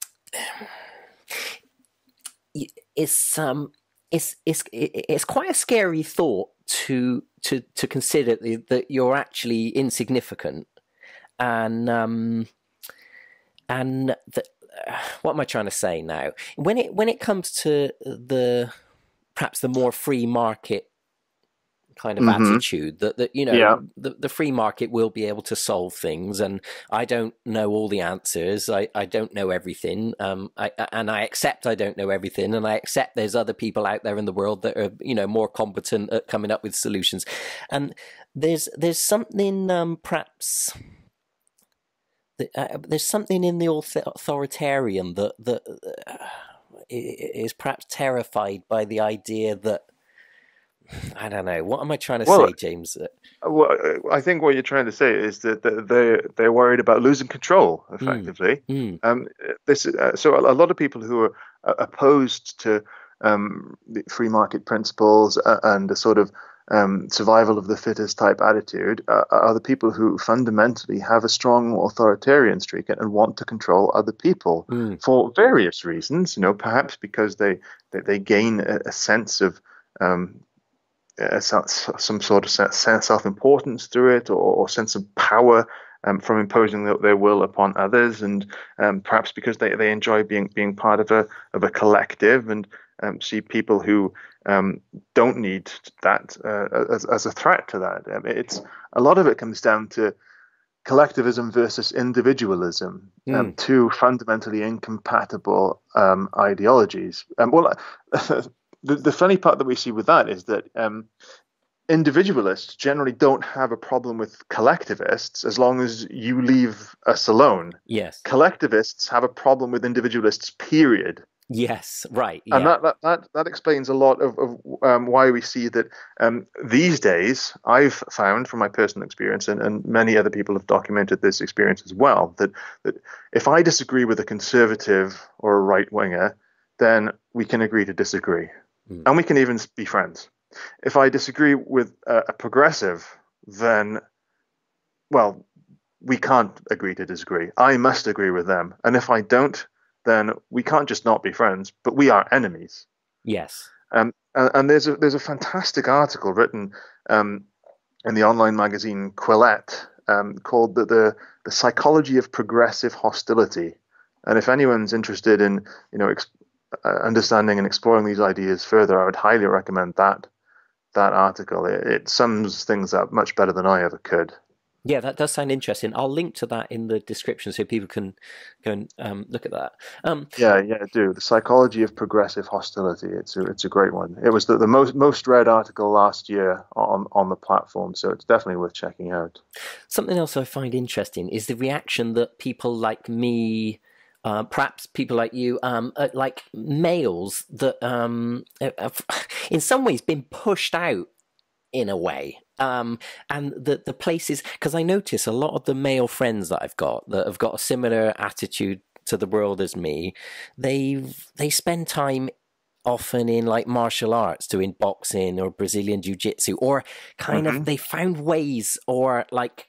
A: it's um, it's it's it's quite a scary thought to to to consider that you're actually insignificant, and um, and the, uh, what am I trying to say now? When it when it comes to the perhaps the more free market kind of
B: Mm-hmm.
A: attitude that, that you know
B: Yeah.
A: the, the free market will be able to solve things, and I don't know all the answers. I, I don't know everything, um, I, and I accept I don't know everything, and I accept there's other people out there in the world that are you know more competent at coming up with solutions. And there's there's something um, perhaps uh, there's something in the authoritarian that that uh, is perhaps terrified by the idea that. I don't know. What am I trying to
B: Well,
A: say, James?
B: well, I think what you're trying to say is that they're they're worried about losing control, effectively.
A: Mm, mm.
B: Um, this uh, so a lot of people who are opposed to um, the free market principles and the sort of um, survival of the fittest type attitude uh, are the people who fundamentally have a strong authoritarian streak and want to control other people
A: Mm.
B: for various reasons. You know, perhaps because they they, they gain a, a sense of um, Uh, some sort of sense of self-importance through it, or, or sense of power um, from imposing their, their will upon others, and um, perhaps because they, they enjoy being being part of a of a collective, and um, see people who um, don't need that uh, as, as a threat to that. Um, it's a lot of it comes down to collectivism versus individualism, um,
A: Mm.
B: two fundamentally incompatible um, ideologies. Um, well, the, the funny part that we see with that is that um, individualists generally don't have a problem with collectivists as long as you leave us alone.
A: Yes.
B: Collectivists have a problem with individualists, period.
A: Yes. Right.
B: And
A: Yeah.
B: that that that, that explains a lot of, of um, why we see that um, these days, I've found from my personal experience, and, and many other people have documented this experience as well, that that if I disagree with a conservative or a right winger, then we can agree to disagree,
A: Mm.
B: and we can even be friends. If I disagree with a, a progressive, then well, we can't agree to disagree. I must agree with them, and if I don't, then we can't just not be friends, but we are enemies.
A: Yes.
B: Um, and, and there's a there's a fantastic article written um, in the online magazine Quillette um, called the, the the Psychology of Progressive Hostility. And if anyone's interested in you know ex- uh, understanding and exploring these ideas further, I would highly recommend that that article. It, it sums things up much better than I ever could.
A: Yeah, that does sound interesting. I'll link to that in the description so people can go and um, look at that. Um,
B: Yeah, yeah, I do. The Psychology of Progressive Hostility. It's a it's a great one. It was the, the most most read article last year on on the platform, so it's definitely worth checking out.
A: Something else I find interesting is the reaction that people like me, uh, perhaps people like you, um, uh, like males that um, have, in some ways, been pushed out in a way. Um, and the the places, because I notice a lot of the male friends that I've got that have got a similar attitude to the world as me, they they spend time often in like martial arts, doing boxing or Brazilian jiu-jitsu, or kind of
B: Hmm.
A: they found ways, or like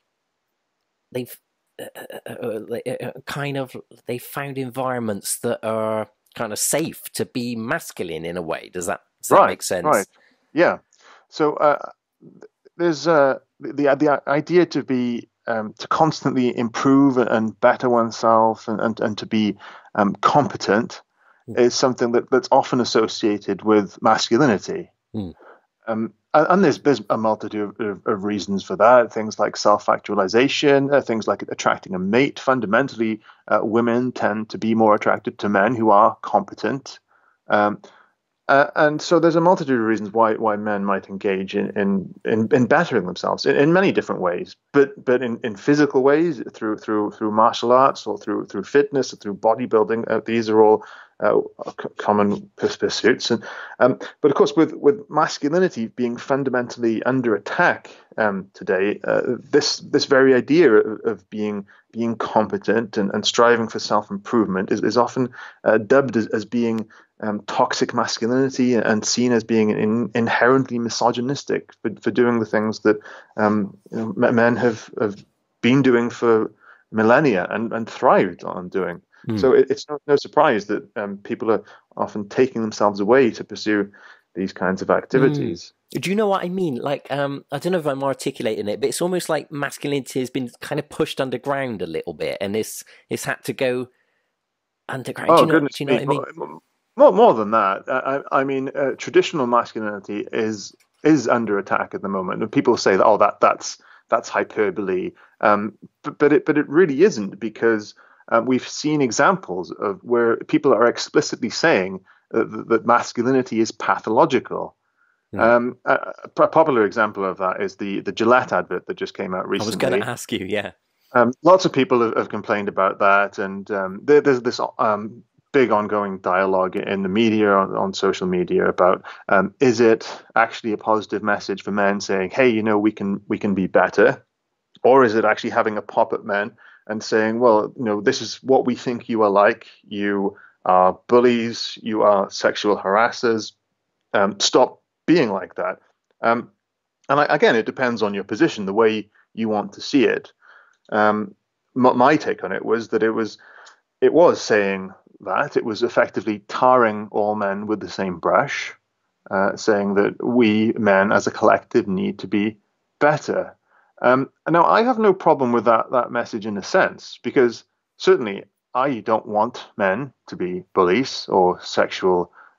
A: they've uh, uh, uh, uh, kind of they found environments that are kind of safe to be masculine in a way. Does that does that
B: Right,
A: make
B: right.
A: sense?
B: Yeah. So uh, there's uh, the the idea to be um, to constantly improve and better oneself and and, and to be um, competent is something that, that's often associated with masculinity.
A: Mm.
B: Um, and, and there's there's a multitude of, of reasons for that. Things like self-actualization, uh, things like attracting a mate. Fundamentally, uh, women tend to be more attracted to men who are competent. Um, uh, and so there's a multitude of reasons why why men might engage in in in, in bettering themselves in, in many different ways, but but in, in physical ways through through through martial arts or through through fitness or through bodybuilding. Uh, these are all uh, c- common pursuits. And um, but of course, with with masculinity being fundamentally under attack um, today, uh, this this very idea of, of being being competent and, and striving for self improvement is is often uh, dubbed as, as being Um, toxic masculinity and seen as being in, inherently misogynistic for, for doing the things that um, you know, men have, have been doing for millennia and, and thrived on doing.
A: Mm.
B: So it, it's no, no surprise that um, people are often taking themselves away to pursue these kinds of
A: Mm.
B: activities.
A: Do you know what I mean? Like, um, I don't know if I'm articulating it, but it's almost like masculinity has been kind of pushed underground a little bit, and it's it's had to go underground. Do
B: Oh,
A: you know?
B: goodness
A: Do you know
B: me.
A: what I mean?
B: More, more, more than that. I, I mean, uh, traditional masculinity is is under attack at the moment. And people say that, oh, that that's that's hyperbole. Um, but, but it but it really isn't, because um, we've seen examples of where people are explicitly saying uh, that masculinity is pathological.
A: Mm.
B: Um, a, a popular example of that is the the Gillette advert that just came out
A: I was going to
B: recently.
A: ask you. Yeah.
B: Um, lots of people have, have complained about that, and um, there, there's this um, big ongoing dialogue in the media, on, on social media, about um, is it actually a positive message for men saying, "Hey, you know, we can we can be better," or is it actually having a pop at men and saying, "Well, you know, this is what we think you are like. You are bullies. You are sexual harassers. Um, stop being like that." Um, and I, again, it depends on your position, the way you want to see it. Um, my, my take on it was that it was it was saying that it was effectively tarring all men with the same brush, uh, saying that we men as a collective need to be better. Um, now, I have no problem with that that message in a sense, because certainly I don't want men to be bullies or sexual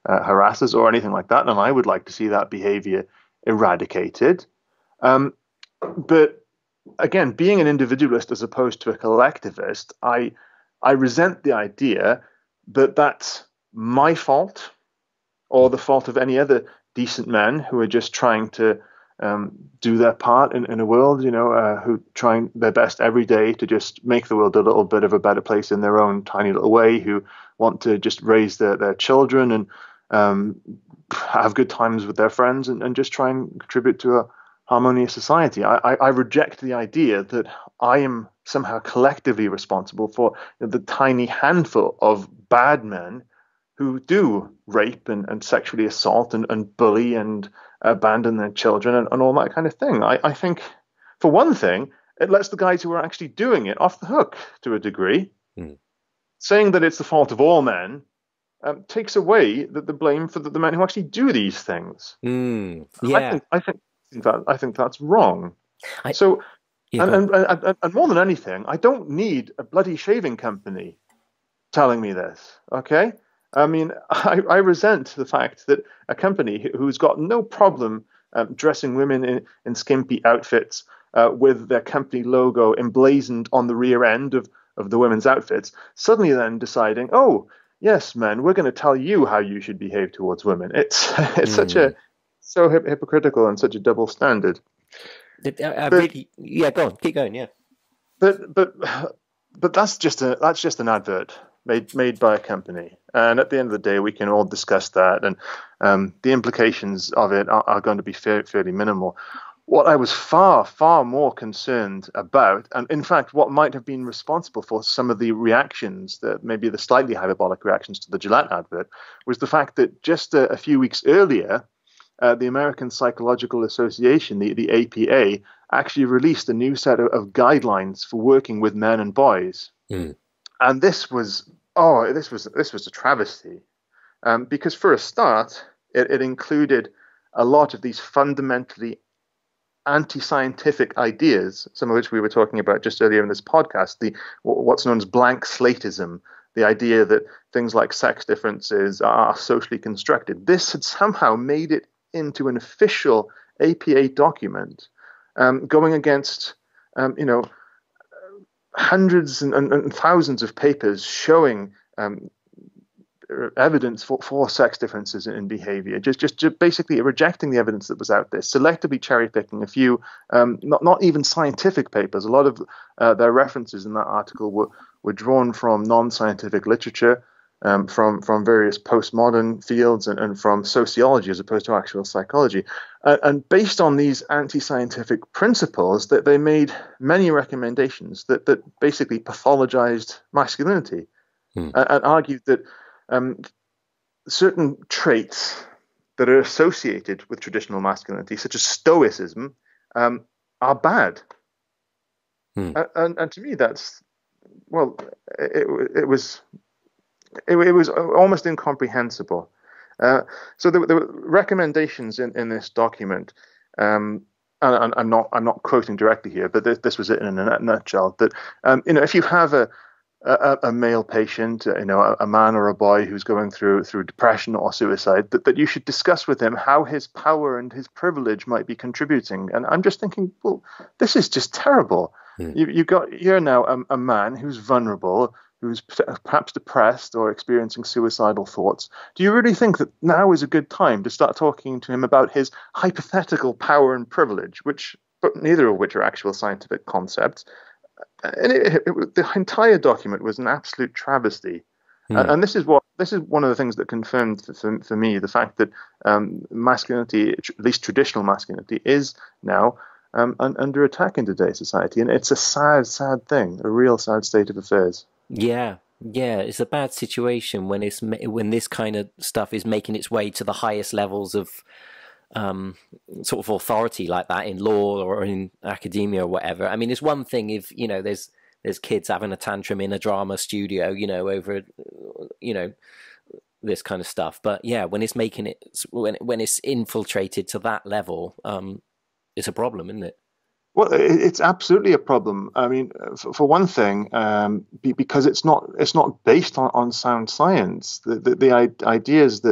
B: uh, harassers or anything like that, and I would like to see that behavior eradicated. Um, but again, being an individualist as opposed to a collectivist, I I resent the idea that that's my fault or the fault of any other decent men who are just trying to um, do their part in, in a world, you know, uh, who trying their best every day to just make the world a little bit of a better place in their own tiny little way, who want to just raise their, their children and um, have good times with their friends and, and just try and contribute to a harmonious society. I, I, I reject the idea that I am somehow collectively responsible for the tiny handful of bad men who do rape and, and sexually assault and, and bully and abandon their children and, and all that kind of thing. I, I think, for one thing, it lets the guys who are actually doing it off the hook to a degree. Mm. Saying that it's the fault of all men um, takes away the, the blame for the, the men who actually do these things.
A: Mm. Yeah.
B: I think, I think that I think that's wrong.
A: I,
B: so,
A: yeah,
B: and, and, and, and more than anything, I don't need a bloody shaving company telling me this, okay? I mean, I, I resent the fact that a company who's got no problem um, dressing women in, in skimpy outfits uh, with their company logo emblazoned on the rear end of, of the women's outfits, suddenly then deciding, oh, yes, men, we're going to tell you how you should behave towards women. It's it's mm. such a so hip- hypocritical and such a double standard.
A: I, I but, really, yeah, go on, keep going, yeah.
B: But but but that's just a that's just an advert made made by a company, and at the end of the day, we can all discuss that, and um, the implications of it are, are going to be fair, fairly minimal. What I was far far more concerned about, and in fact, what might have been responsible for some of the reactions, that maybe the slightly hyperbolic reactions to the Gillette advert, was the fact that just a, a few weeks earlier, uh, the American Psychological Association, the, the A P A, actually released a new set of, of guidelines for working with men and boys. Mm. And this was, oh, this was this was a travesty, um, because for a start, it, it included a lot of these fundamentally anti-scientific ideas, some of which we were talking about just earlier in this podcast, the what's known as blank slatism, the idea that things like sex differences are socially constructed. This had somehow made it into an official A P A document, um, going against, um, you know, hundreds and, and, and thousands of papers showing um, evidence for, for sex differences in behavior, just, just just basically rejecting the evidence that was out there, selectively cherry picking a few, um, not not even scientific papers. A lot of uh, their references in that article were, were drawn from non-scientific literature, um, from from various postmodern fields, and, and from sociology as opposed to actual psychology. Uh, and based on these anti-scientific principles, that they made many recommendations that that basically pathologized masculinity, hmm. and, and argued that Um, certain traits that are associated with traditional masculinity, such as stoicism, um, are bad. Hmm. And, and, and to me, that's, well, it, it was it, it was almost incomprehensible. Uh, so there, there were recommendations in, in this document, um, and I'm not I'm not quoting directly here, but this, this was it in a nutshell. That um, you know, if you have a A, a male patient, you know, a, a man or a boy who's going through through depression or suicide, that, that you should discuss with him how his power and his privilege might be contributing. And I'm just thinking, well, this is just terrible. Mm. You you got you're now a, a man who's vulnerable, who's perhaps depressed or experiencing suicidal thoughts. Do you really think that now is a good time to start talking to him about his hypothetical power and privilege, which, but neither of which are actual scientific concepts? And it, it, it, the entire document was an absolute travesty, hmm. and, and this is what this is one of the things that confirmed for, for me the fact that um, masculinity, at least traditional masculinity, is now um, un, under attack in today's society, and it's a sad, sad thing, a real sad state of affairs.
A: Yeah, yeah, it's a bad situation when it's when this kind of stuff is making its way to the highest levels of Um, sort of authority like that in law or in academia or whatever. I mean, it's one thing if, you know, there's there's kids having a tantrum in a drama studio, you know, over, you know, this kind of stuff. But yeah, when it's making it, when when it's infiltrated to that level, um, it's a problem, isn't it?
B: Well, it's absolutely a problem. I mean, for, for one thing, um, because it's not it's not based on, on sound science. The, the, the ideas that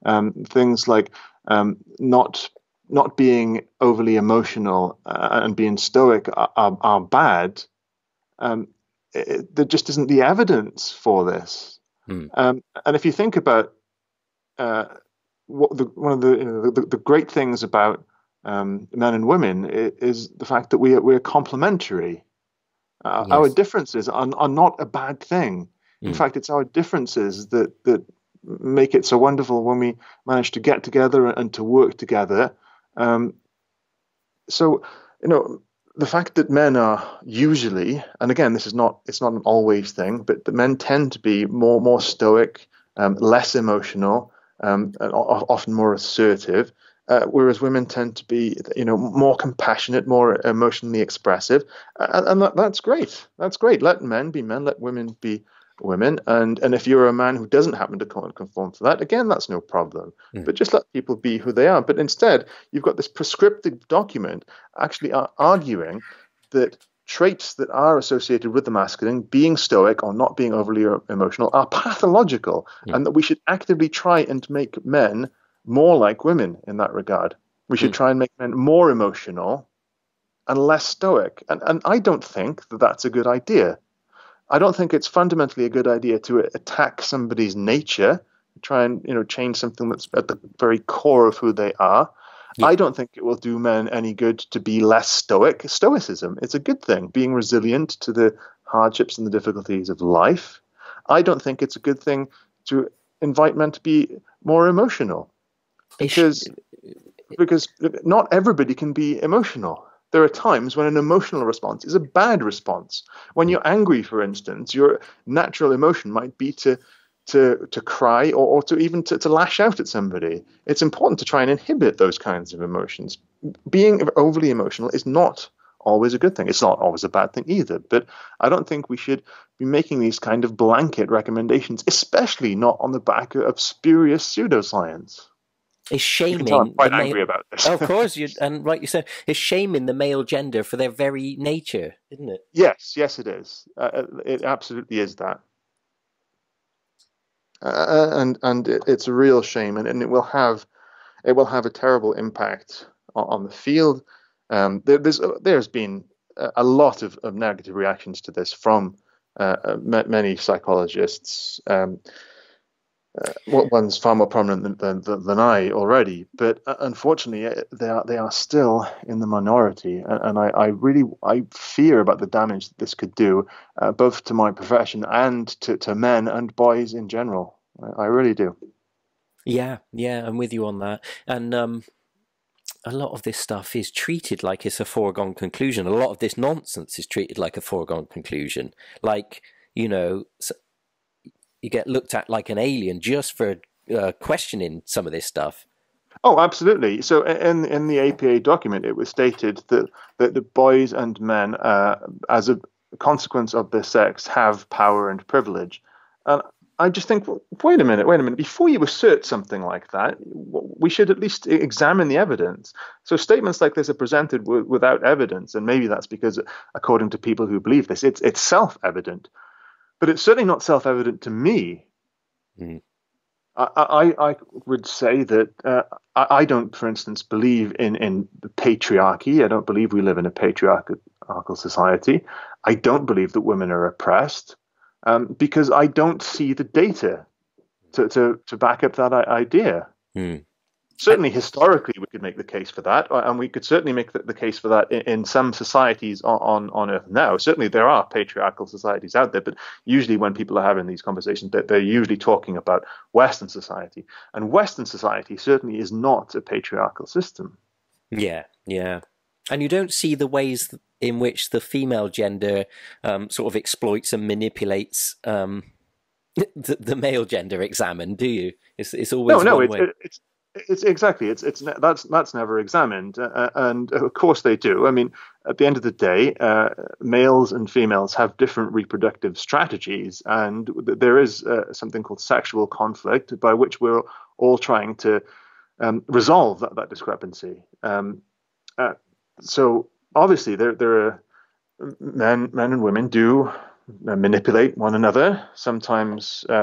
B: um, things like um, not not being overly emotional uh, and being stoic are, are, are bad. Um, it, there just isn't the evidence for this.
A: Hmm.
B: Um, and if you think about uh, what the, one of the, you know, the the great things about um, men and women is, is the fact that we are, we're complementary. Uh, our
A: Yes.
B: differences are, are not a bad thing. In
A: Hmm.
B: fact, it's our differences that that make it so wonderful when we manage to get together and to work together. Um, so, you know, the fact that men are usually, and again, this is not, it's not an always thing, but the men tend to be more more stoic, um, less emotional, um, and often more assertive, uh, whereas women tend to be, you know, more compassionate, more emotionally expressive, and, and that, that's great. That's great. Let men be men. Let women be women. And and if you're a man who doesn't happen to conform to that, again, that's no problem.
A: Hmm.
B: But just let people be who they are. But instead, you've got this prescriptive document actually arguing that traits that are associated with the masculine, being stoic or not being overly emotional, are pathological,
A: Hmm.
B: and that we should actively try and make men more like women in that regard. We should
A: Hmm.
B: try and make men more emotional and less stoic. And, and I don't think that that's a good idea. I don't think it's fundamentally a good idea to attack somebody's nature, try and, you know, change something that's at the very core of who they are.
A: Yeah.
B: I don't think it will do men any good to be less stoic. Stoicism, it's a good thing, being resilient to the hardships and the difficulties of life. I don't think it's a good thing to invite men to be more emotional,
A: Ish.
B: because because not everybody can be emotional. There are times when an emotional response is a bad response. When
A: Hmm.
B: you're angry, for instance, your natural emotion might be to to to cry, or, or to even to, to lash out at somebody. It's important to try and inhibit those kinds of emotions. Being overly emotional is not always a good thing. It's not always a bad thing either. But I don't think we should be making these kind of blanket recommendations, especially not on the back of spurious pseudoscience.
A: Is
B: You can tell I'm
A: shaming the
B: quite
A: male.
B: angry about this.
A: Oh, of course, you and right. You said it's shaming the male gender for their very nature, isn't it?
B: Yes, yes, it is. Uh, it absolutely is that, uh, and and it, it's a real shame, and, and it will have it will have a terrible impact on, on the field. Um, there, there's there's been a, a lot of, of negative reactions to this from uh, uh, many psychologists. Um, uh, one's far more prominent than, than than I already, but uh, unfortunately, uh, they are they are still in the minority, and, and I, I really I fear about the damage that this could do, uh, both to my profession and to, to men and boys in general. I, I really do.
A: Yeah, yeah, I'm with you on that. And um, a lot of this stuff is treated like it's a foregone conclusion. A lot of this nonsense is treated like a foregone conclusion. Like, you know, you get looked at like an alien just for uh, questioning some of this stuff.
B: Oh, absolutely. So in in the A P A document, it was stated that that the boys and men, uh, as a consequence of their sex, have power and privilege. And I just think, well, wait a minute, wait a minute. Before you assert something like that, we should at least examine the evidence. So statements like this are presented w without evidence, and maybe that's because, according to people who believe this, it's it's self-evident. But it's certainly not self-evident to me.
A: Mm.
B: I, I, I would say that uh, I, I don't, for instance, believe in, in the patriarchy. I don't believe we live in a patriarchal society. I don't believe that women are oppressed, um, because I don't see the data to, to, to back up that idea.
A: Mm.
B: Certainly, historically, we could make the case for that, uh, and we could certainly make the, the case for that in, in some societies on, on, on Earth now. Certainly, there are patriarchal societies out there, but usually when people are having these conversations, they're, they're usually talking about Western society. And Western society certainly is not a patriarchal system.
A: Yeah, yeah. And you don't see the ways in which the female gender um, sort of exploits and manipulates um, the, the male gender examined, do you? It's it's
B: No,
A: always
B: no,
A: one
B: it's
A: way.
B: it's it's exactly it's it's that's that's never examined, uh, and of course they do. I mean, at the end of the day, uh, males and females have different reproductive strategies, and there is uh, something called sexual conflict, by which we're all trying to um, resolve that, that discrepancy. Um, uh, so obviously, there there are men men and women do manipulate one another. Sometimes. Um,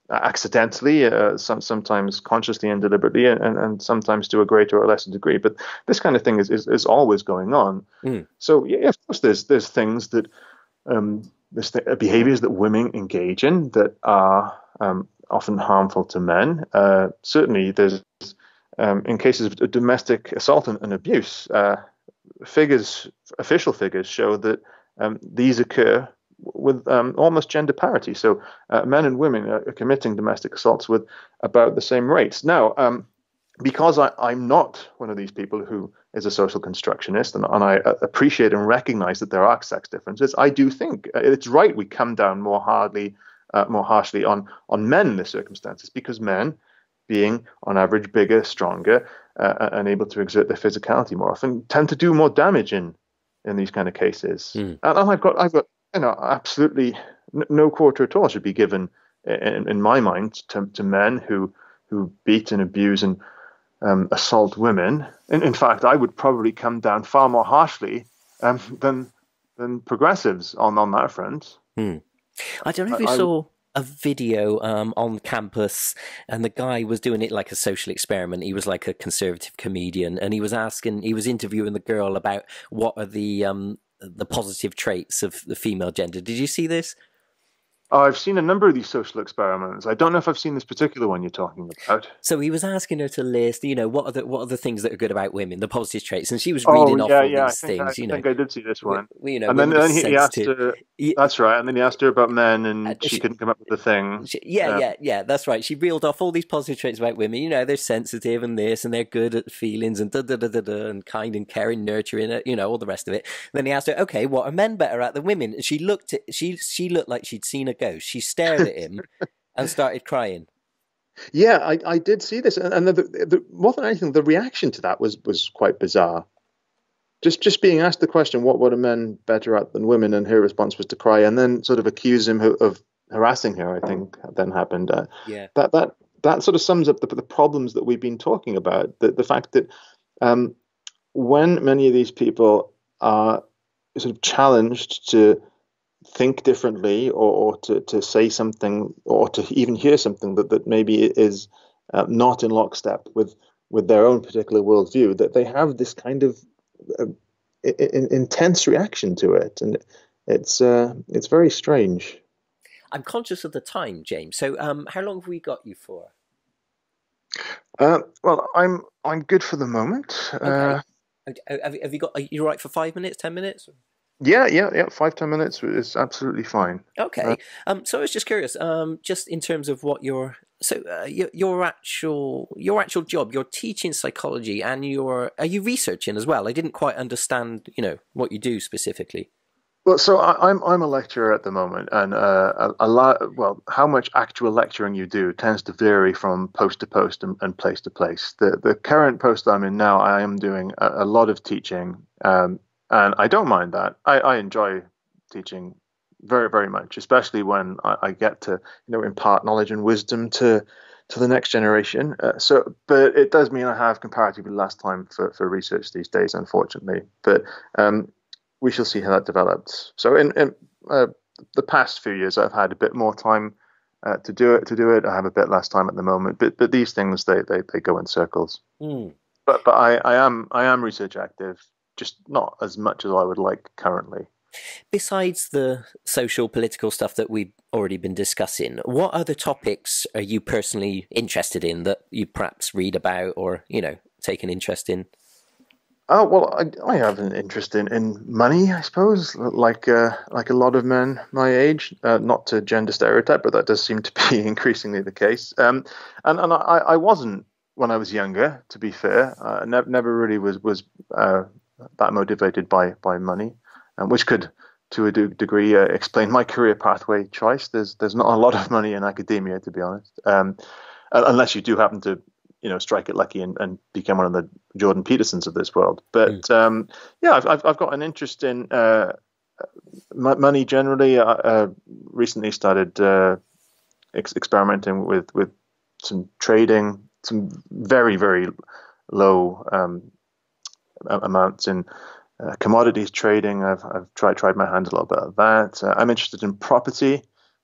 B: accidentally, uh, some sometimes consciously and deliberately, and, and sometimes to a greater or lesser degree. But this kind of thing is is, is always going on.
A: Mm.
B: So yeah, of course, there's there's things that um, there's th- behaviors that women engage in that are um, often harmful to men. Uh, certainly, there's um, in cases of domestic assault and, and abuse, uh, figures, official figures show that um, these occur with um, almost gender parity. So uh, men and women are committing domestic assaults with about the same rates. Now, um, because I, I'm not one of these people who is a social constructionist, and, and I appreciate and recognize that there are sex differences, I do think it's right we come down more hardly, uh, more harshly on on men in this circumstances, because men, being on average bigger, stronger, uh, and able to exert their physicality more often, tend to do more damage in in these kind of cases.
A: Mm.
B: And, and I've got I've got you know absolutely n- no quarter at all should be given in, in my mind to, to men who who beat and abuse and um, assault women. In, in fact, I would probably come down far more harshly um, than than progressives on on that front.
A: Mm. I don't know if you
B: I, I,
A: saw a video um, on campus, and the guy was doing it like a social experiment. He was like a conservative comedian, and he was asking, he was interviewing the girl about what are the um, the positive traits of the female gender. Did you see this?
B: I've seen a number of these social experiments. I don't know if I've seen this particular one you're talking about.
A: So he was asking her to list, you know, what are the what are the things that are good about women, the positive traits, and she was
B: Oh
A: reading off
B: yeah,
A: all
B: yeah. I
A: these
B: think I
A: things, you know.
B: think I did see this one.
A: We, you know,
B: And then,
A: women are
B: then he, he asked
A: sensitive.
B: her.
A: Yeah,
B: That's right. And then he asked her about men,
A: uh,
B: and she,
A: she,
B: couldn't come up with a thing.
A: She, yeah,
B: Um,
A: yeah, yeah, that's right. She reeled off all these positive traits about women. You know, they're sensitive and this, and they're good at feelings and da da da da da, and kind and caring, nurturing, you know, all the rest of it. Then he asked her, "Okay, what are men better at than women?" And she looked at she she looked like she'd seen a ghost. She stared at him and started crying.
B: yeah, I, I did see this, and, and the, the, the, more than anything, the reaction to that was was quite bizarre. Just just being asked the question, "What what are men better at than women?" and her response was to cry, and then sort of accuse him of, of harassing her. I think then happened. Uh,
A: Yeah.
B: that that that sort of sums up the, the problems that we've been talking about. The the fact that um, when many of these people are sort of challenged to think differently, or, or to, to say something, or to even hear something that, that maybe is uh, not in lockstep with, with their own particular worldview, that they have this kind of uh, in, intense reaction to it. And it's uh, it's very strange.
A: I'm conscious of the time, James. So, um, how long have we got you for?
B: Uh, well, I'm I'm good for the moment.
A: Okay.
B: Uh,
A: Have, have you got? Are you right for five minutes, ten minutes?
B: yeah, yeah, yeah. Five ten minutes is absolutely fine.
A: Okay. Um, so I was just curious, um, just in terms of what your so uh, your, your actual your actual job, you're teaching psychology, and you're are you researching as well? I didn't quite understand, you know, what you do specifically.
B: Well, so I, I'm I'm a lecturer at the moment, and uh, a, a lot. Well, how much actual lecturing you do tends to vary from post to post and, and place to place. The the current post I'm in now, I am doing a, a lot of teaching, um, and I don't mind that. I, I enjoy teaching very very much, especially when I, I get to you know impart knowledge and wisdom to to the next generation. Uh, so, but it does mean I have comparatively less time for for research these days, unfortunately. But um, we shall see how that develops. So in, in uh, the past few years, I've had a bit more time uh, to do it. To do it, I have a bit less time at the moment. But but these things they they, they go in circles.
A: Mm.
B: But but I, I am I am research active, just not as much as I would like currently.
A: Besides the social political stuff that we've already been discussing, what other topics are you personally interested in that you perhaps read about or you know take an interest in?
B: Oh well, I, I have an interest in, in money, I suppose, like uh, like a lot of men my age. Uh, not to gender stereotype, but that does seem to be increasingly the case. Um, and and I, I wasn't when I was younger. To be fair, uh, never never really was was uh, that motivated by by money, um, which could to a de- degree uh, explain my career pathway choice. There's there's not a lot of money in academia, to be honest, um, unless you do happen to you know, strike it lucky and, and become one of the Jordan Petersons of this world. But
A: Mm.
B: um, yeah, I've, I've I've got an interest in uh, money generally. I uh, recently started uh, ex- experimenting with with some trading, some very very low um, amounts in uh, commodities trading. I've I've tried tried my hand a little bit at that. Uh, I'm interested in property.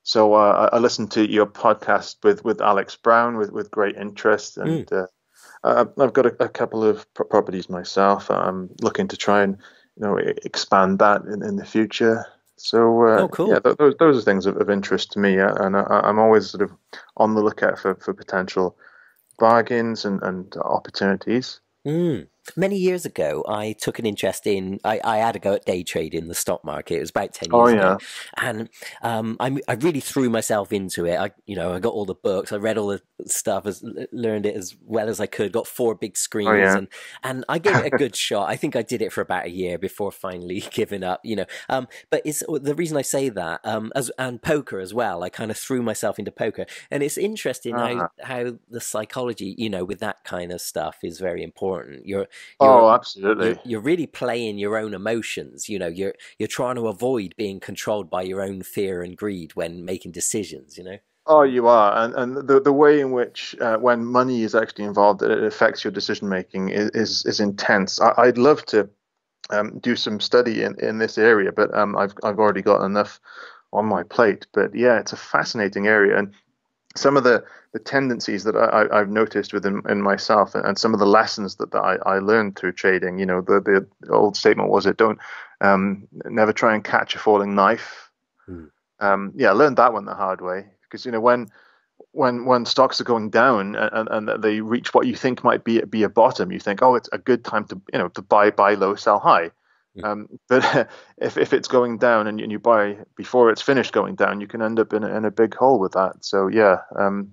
B: So uh, I I listened to your podcast with, with Alex Brown with, with great interest,
A: Mm.
B: and uh, I- I've got a, a couple of pro- properties myself. I'm looking to try and you know e- expand that in, in the future. So uh,
A: Oh,
B: yeah,
A: cool.
B: th- those those are things of, of interest to me, uh, and I, I'm always sort of on the lookout for, for potential bargains and, and opportunities.
A: Mm. Many years ago, I took an interest in. I, I had a go at day trading in the stock market. It was about ten
B: Oh
A: years ago,
B: yeah,
A: and um, I, I really threw myself into it. I, you know, I got all the books, I read all the stuff, as learned it as well as I could. Got four big
B: oh
A: screens,
B: yeah.
A: and and I gave it a good shot. I think I did it for about a year before finally giving up. You know, um, but it's the reason I say that. Um, as and poker as well. I kind of threw myself into poker, and it's interesting how
B: Ah.
A: how the psychology, you know, with that kind of stuff is very important. You're you're
B: Oh,
A: you're
B: absolutely.
A: you're really playing your own emotions. You know, you're you're trying to avoid being controlled by your own fear and greed when making decisions. You know.
B: Oh, you are, and and the the way in which uh, when money is actually involved, it affects your decision making is is, is intense. I, I'd love to um, do some study in, in this area, but um, I've I've already got enough on my plate. But yeah, it's a fascinating area, and some of the, the tendencies that I, I've noticed within in myself, and some of the lessons that, that I, I learned through trading. You know, the the old statement was it don't um, never try and catch a falling knife.
A: Mm.
B: Um, yeah, I learned that one the hard way because you know when when when stocks are going down and, and they reach what you think might be be a bottom, you think, oh, it's a good time to you know to buy buy low, sell high.
A: Mm.
B: Um, but if if it's going down and you, and you buy before it's finished going down, you can end up in a, in a big hole with that. So yeah, um,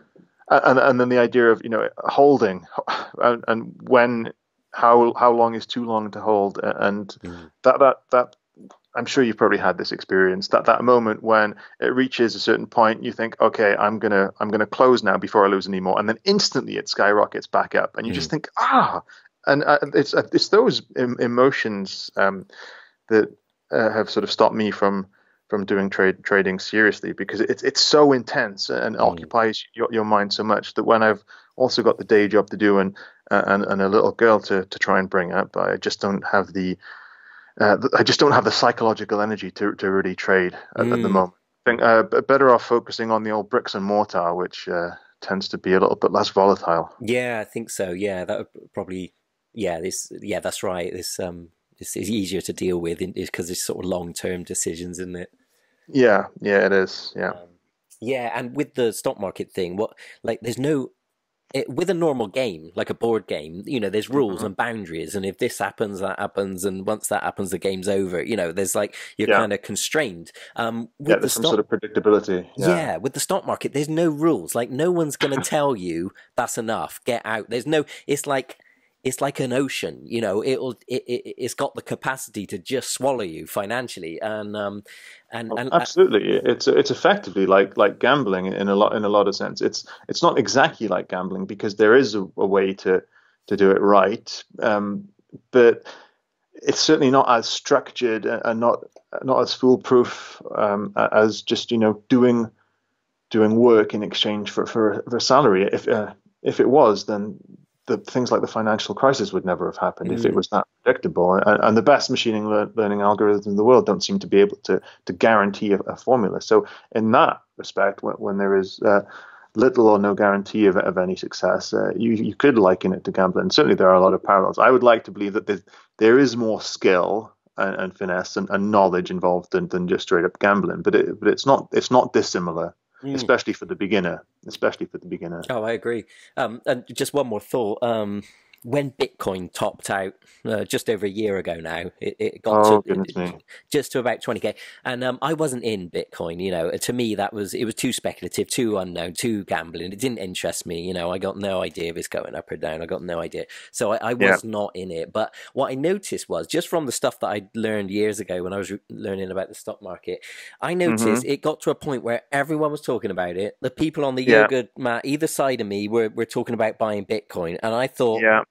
B: and and then the idea of you know holding and, and when how how long is too long to hold, and
A: Mm.
B: that that that I'm sure you've probably had this experience that that moment when it reaches a certain point, you think, okay, I'm gonna I'm gonna close now before I lose any more, and then instantly it skyrockets back up, and you just
A: Mm.
B: think, ah, and uh, it's uh, it's those em- emotions um, that uh, have sort of stopped me from from doing trade trading seriously because it's it's so intense and
A: Mm.
B: occupies your, your mind so much that when I've also got the day job to do and uh, and, and a little girl to to try and bring up, I just don't have the uh, I just don't have the psychological energy to to really trade at, at the
A: Mm.
B: moment. I think uh, better off focusing on the old bricks and mortar, which uh, tends to be a little bit less volatile.
A: Yeah, I think so. Yeah, that would probably. Yeah, this. Yeah, that's right. This um, this is easier to deal with because it's sort of long term decisions, isn't it?
B: Yeah, yeah, it is. Yeah.
A: Um, yeah, and with the stock market thing, what like there's no it, with a normal game, like a board game, you know, there's rules
B: Hmm.
A: and boundaries, and if this happens, that happens, and once that happens, the game's over. You know, there's like you're
B: Yeah,
A: kind of constrained. Um,
B: yeah.
A: with the
B: There's some sort
A: stock,
B: of predictability. Yeah.
A: yeah, with the stock market, there's no rules. Like no one's gonna tell you that's enough. Get out. There's no. It's like it's like an ocean. You know, it'll it, it it's got the capacity to just swallow you financially, and um, and
B: Oh,
A: and uh,
B: absolutely. It's it's effectively like like gambling in a lot in a lot of sense. It's it's not exactly like gambling because there is a, a way to to do it right, um, but it's certainly not as structured and not not as foolproof um, as just you know doing doing work in exchange for for, for a salary. If uh, if it was, then the things like the financial crisis would never have happened if it
A: mm,
B: was that predictable. And, and the best machine learning algorithms in the world don't seem to be able to to guarantee a, a formula. So in that respect, when, when there is uh, little or no guarantee of, of any success, uh, you you could liken it to gambling. Certainly, there are a lot of parallels. I would like to believe that there, there is more skill and, and finesse and, and knowledge involved than, than just straight up gambling. But it, but it's not it's not dissimilar,
A: mm.
B: especially for the beginner. Especially for the beginner.
A: Oh, I agree. Um, and just one more thought. Um, when Bitcoin topped out uh, just over a year ago now, it, it got to
B: Oh goodness me.
A: just to about twenty k. And um, I wasn't in Bitcoin. You know, to me that was it was too speculative, too unknown, too gambling. It didn't interest me. You know, I got no idea if it's going up or down. I got no idea. So I, I
B: Yeah.
A: was not in it. But what I noticed was just from the stuff that I learned years ago when I was re- learning about the stock market, I noticed
B: Hmm.
A: it got to a point where everyone was talking about it. The people on the
B: Yeah.
A: yoga mat either side of me were, were talking about buying Bitcoin. And I thought,
B: Yeah.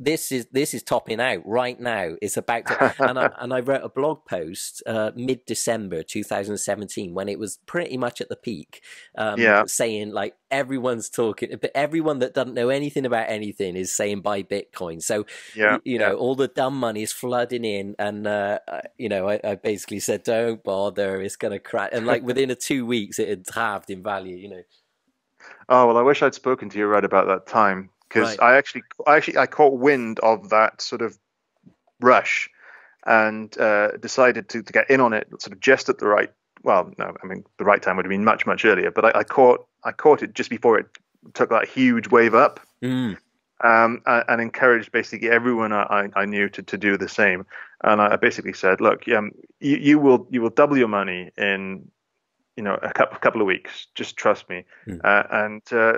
A: this is this is topping out right now. It's about to, and I, and I wrote a blog post uh, mid December two thousand seventeen when it was pretty much at the peak, um,
B: yeah.
A: saying like everyone's talking, but everyone that doesn't know anything about anything is saying buy Bitcoin. So
B: yeah,
A: you know,
B: yeah.
A: all the dumb money is flooding in, and uh, you know, I, I basically said, don't bother, it's gonna crash, and like within a two weeks, it had halved in value. You know.
B: Oh well, I wish I'd spoken to you right about that time, because
A: Right.
B: I actually, I actually, I caught wind of that sort of rush, and uh, decided to, to get in on it, sort of just at the right. Well, no, I mean the right time would have been much much earlier, but I, I caught I caught it just before it took that huge wave up,
A: Mm.
B: um, and, and encouraged basically everyone I, I knew to, to do the same. And I basically said, look, um, you, you will you will double your money in, you know, a couple couple of weeks. Just trust me.
A: Mm.
B: Uh, and uh,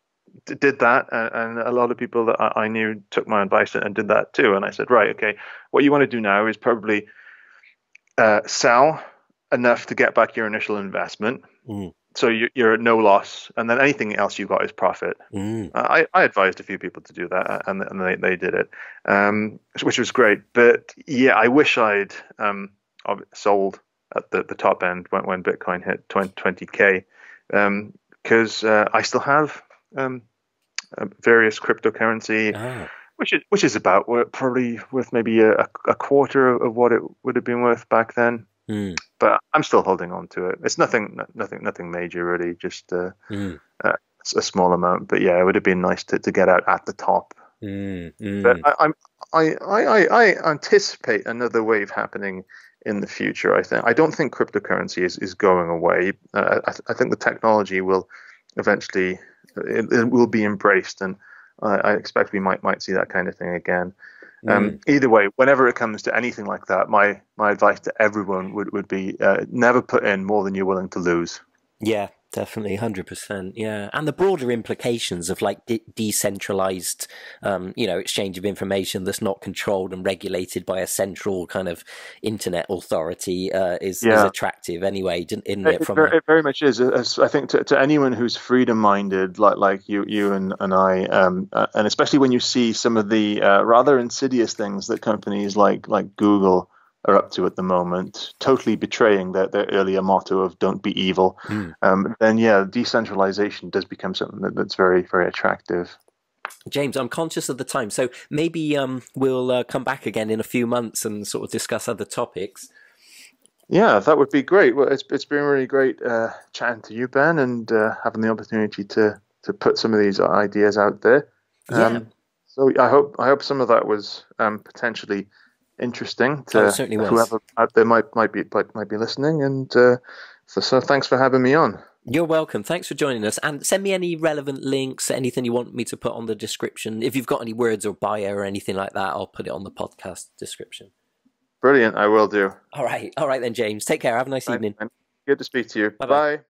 B: did that, and, and a lot of people that I, I knew took my advice and did that too. And I said, right, okay, what you want to do now is probably uh, sell enough to get back your initial investment,
A: Mm.
B: so you, you're at no loss, and then anything else you got is profit.
A: Mm.
B: Uh, I, I advised a few people to do that, and, and they, they did it, um, which was great. But yeah, I wish I'd um, sold at the, the top end when, when Bitcoin hit twenty K, because um, uh, I still have um, uh, various cryptocurrency,
A: Ah.
B: which is which is about probably worth maybe a, a quarter of what it would have been worth back then.
A: Mm.
B: But I'm still holding on to it. It's nothing, nothing, nothing major really. Just uh,
A: Mm.
B: uh, a small amount. But yeah, it would have been nice to, to get out at the top.
A: Mm. Mm.
B: But I, I'm I, I I anticipate another wave happening in the future. I think I don't think cryptocurrency is, is going away. Uh, I, I think the technology will eventually it, it will be embraced, and I, I expect we might might see that kind of thing again. Um,
A: Mm.
B: Either way, whenever it comes to anything like that, my my advice to everyone would would be uh, never put in more than you're willing to lose.
A: Yeah, definitely, one hundred percent. Yeah, and the broader implications of like de- decentralized, um, you know, exchange of information that's not controlled and regulated by a central kind of internet authority uh, is is
B: Yeah.
A: attractive anyway, isn't
B: It,
A: it?
B: it,
A: From a
B: very, it very much is. As I think to, to anyone who's freedom-minded, like like you, you and and I, um, uh, and especially when you see some of the uh, rather insidious things that companies like like Google are up to at the moment, totally betraying their, their earlier motto of "Don't be evil,"
A: Mm.
B: um, then yeah, decentralization does become something that, that's very very attractive.
A: James, I'm conscious of the time, so maybe um, we'll uh, come back again in a few months and sort of discuss other topics.
B: Yeah, that would be great. Well, it's it's been really great uh, chatting to you, Ben, and uh, having the opportunity to to put some of these ideas out there.
A: Yeah,
B: Um, so I hope I hope some of that was um, potentially interesting
A: oh, it
B: to
A: certainly was.
B: whoever out there might might be might, might be listening. And uh, so, so thanks for having me on.
A: You're welcome. Thanks for joining us. And send me any relevant links, anything you want me to put on the description. If you've got any words or bio or anything like that, I'll put it on the podcast description.
B: Brilliant. I will do.
A: All right. All right then, James. Take care. Have a nice
B: Thanks,
A: evening.
B: man. Good to speak to you.
A: Bye-bye.
B: Bye.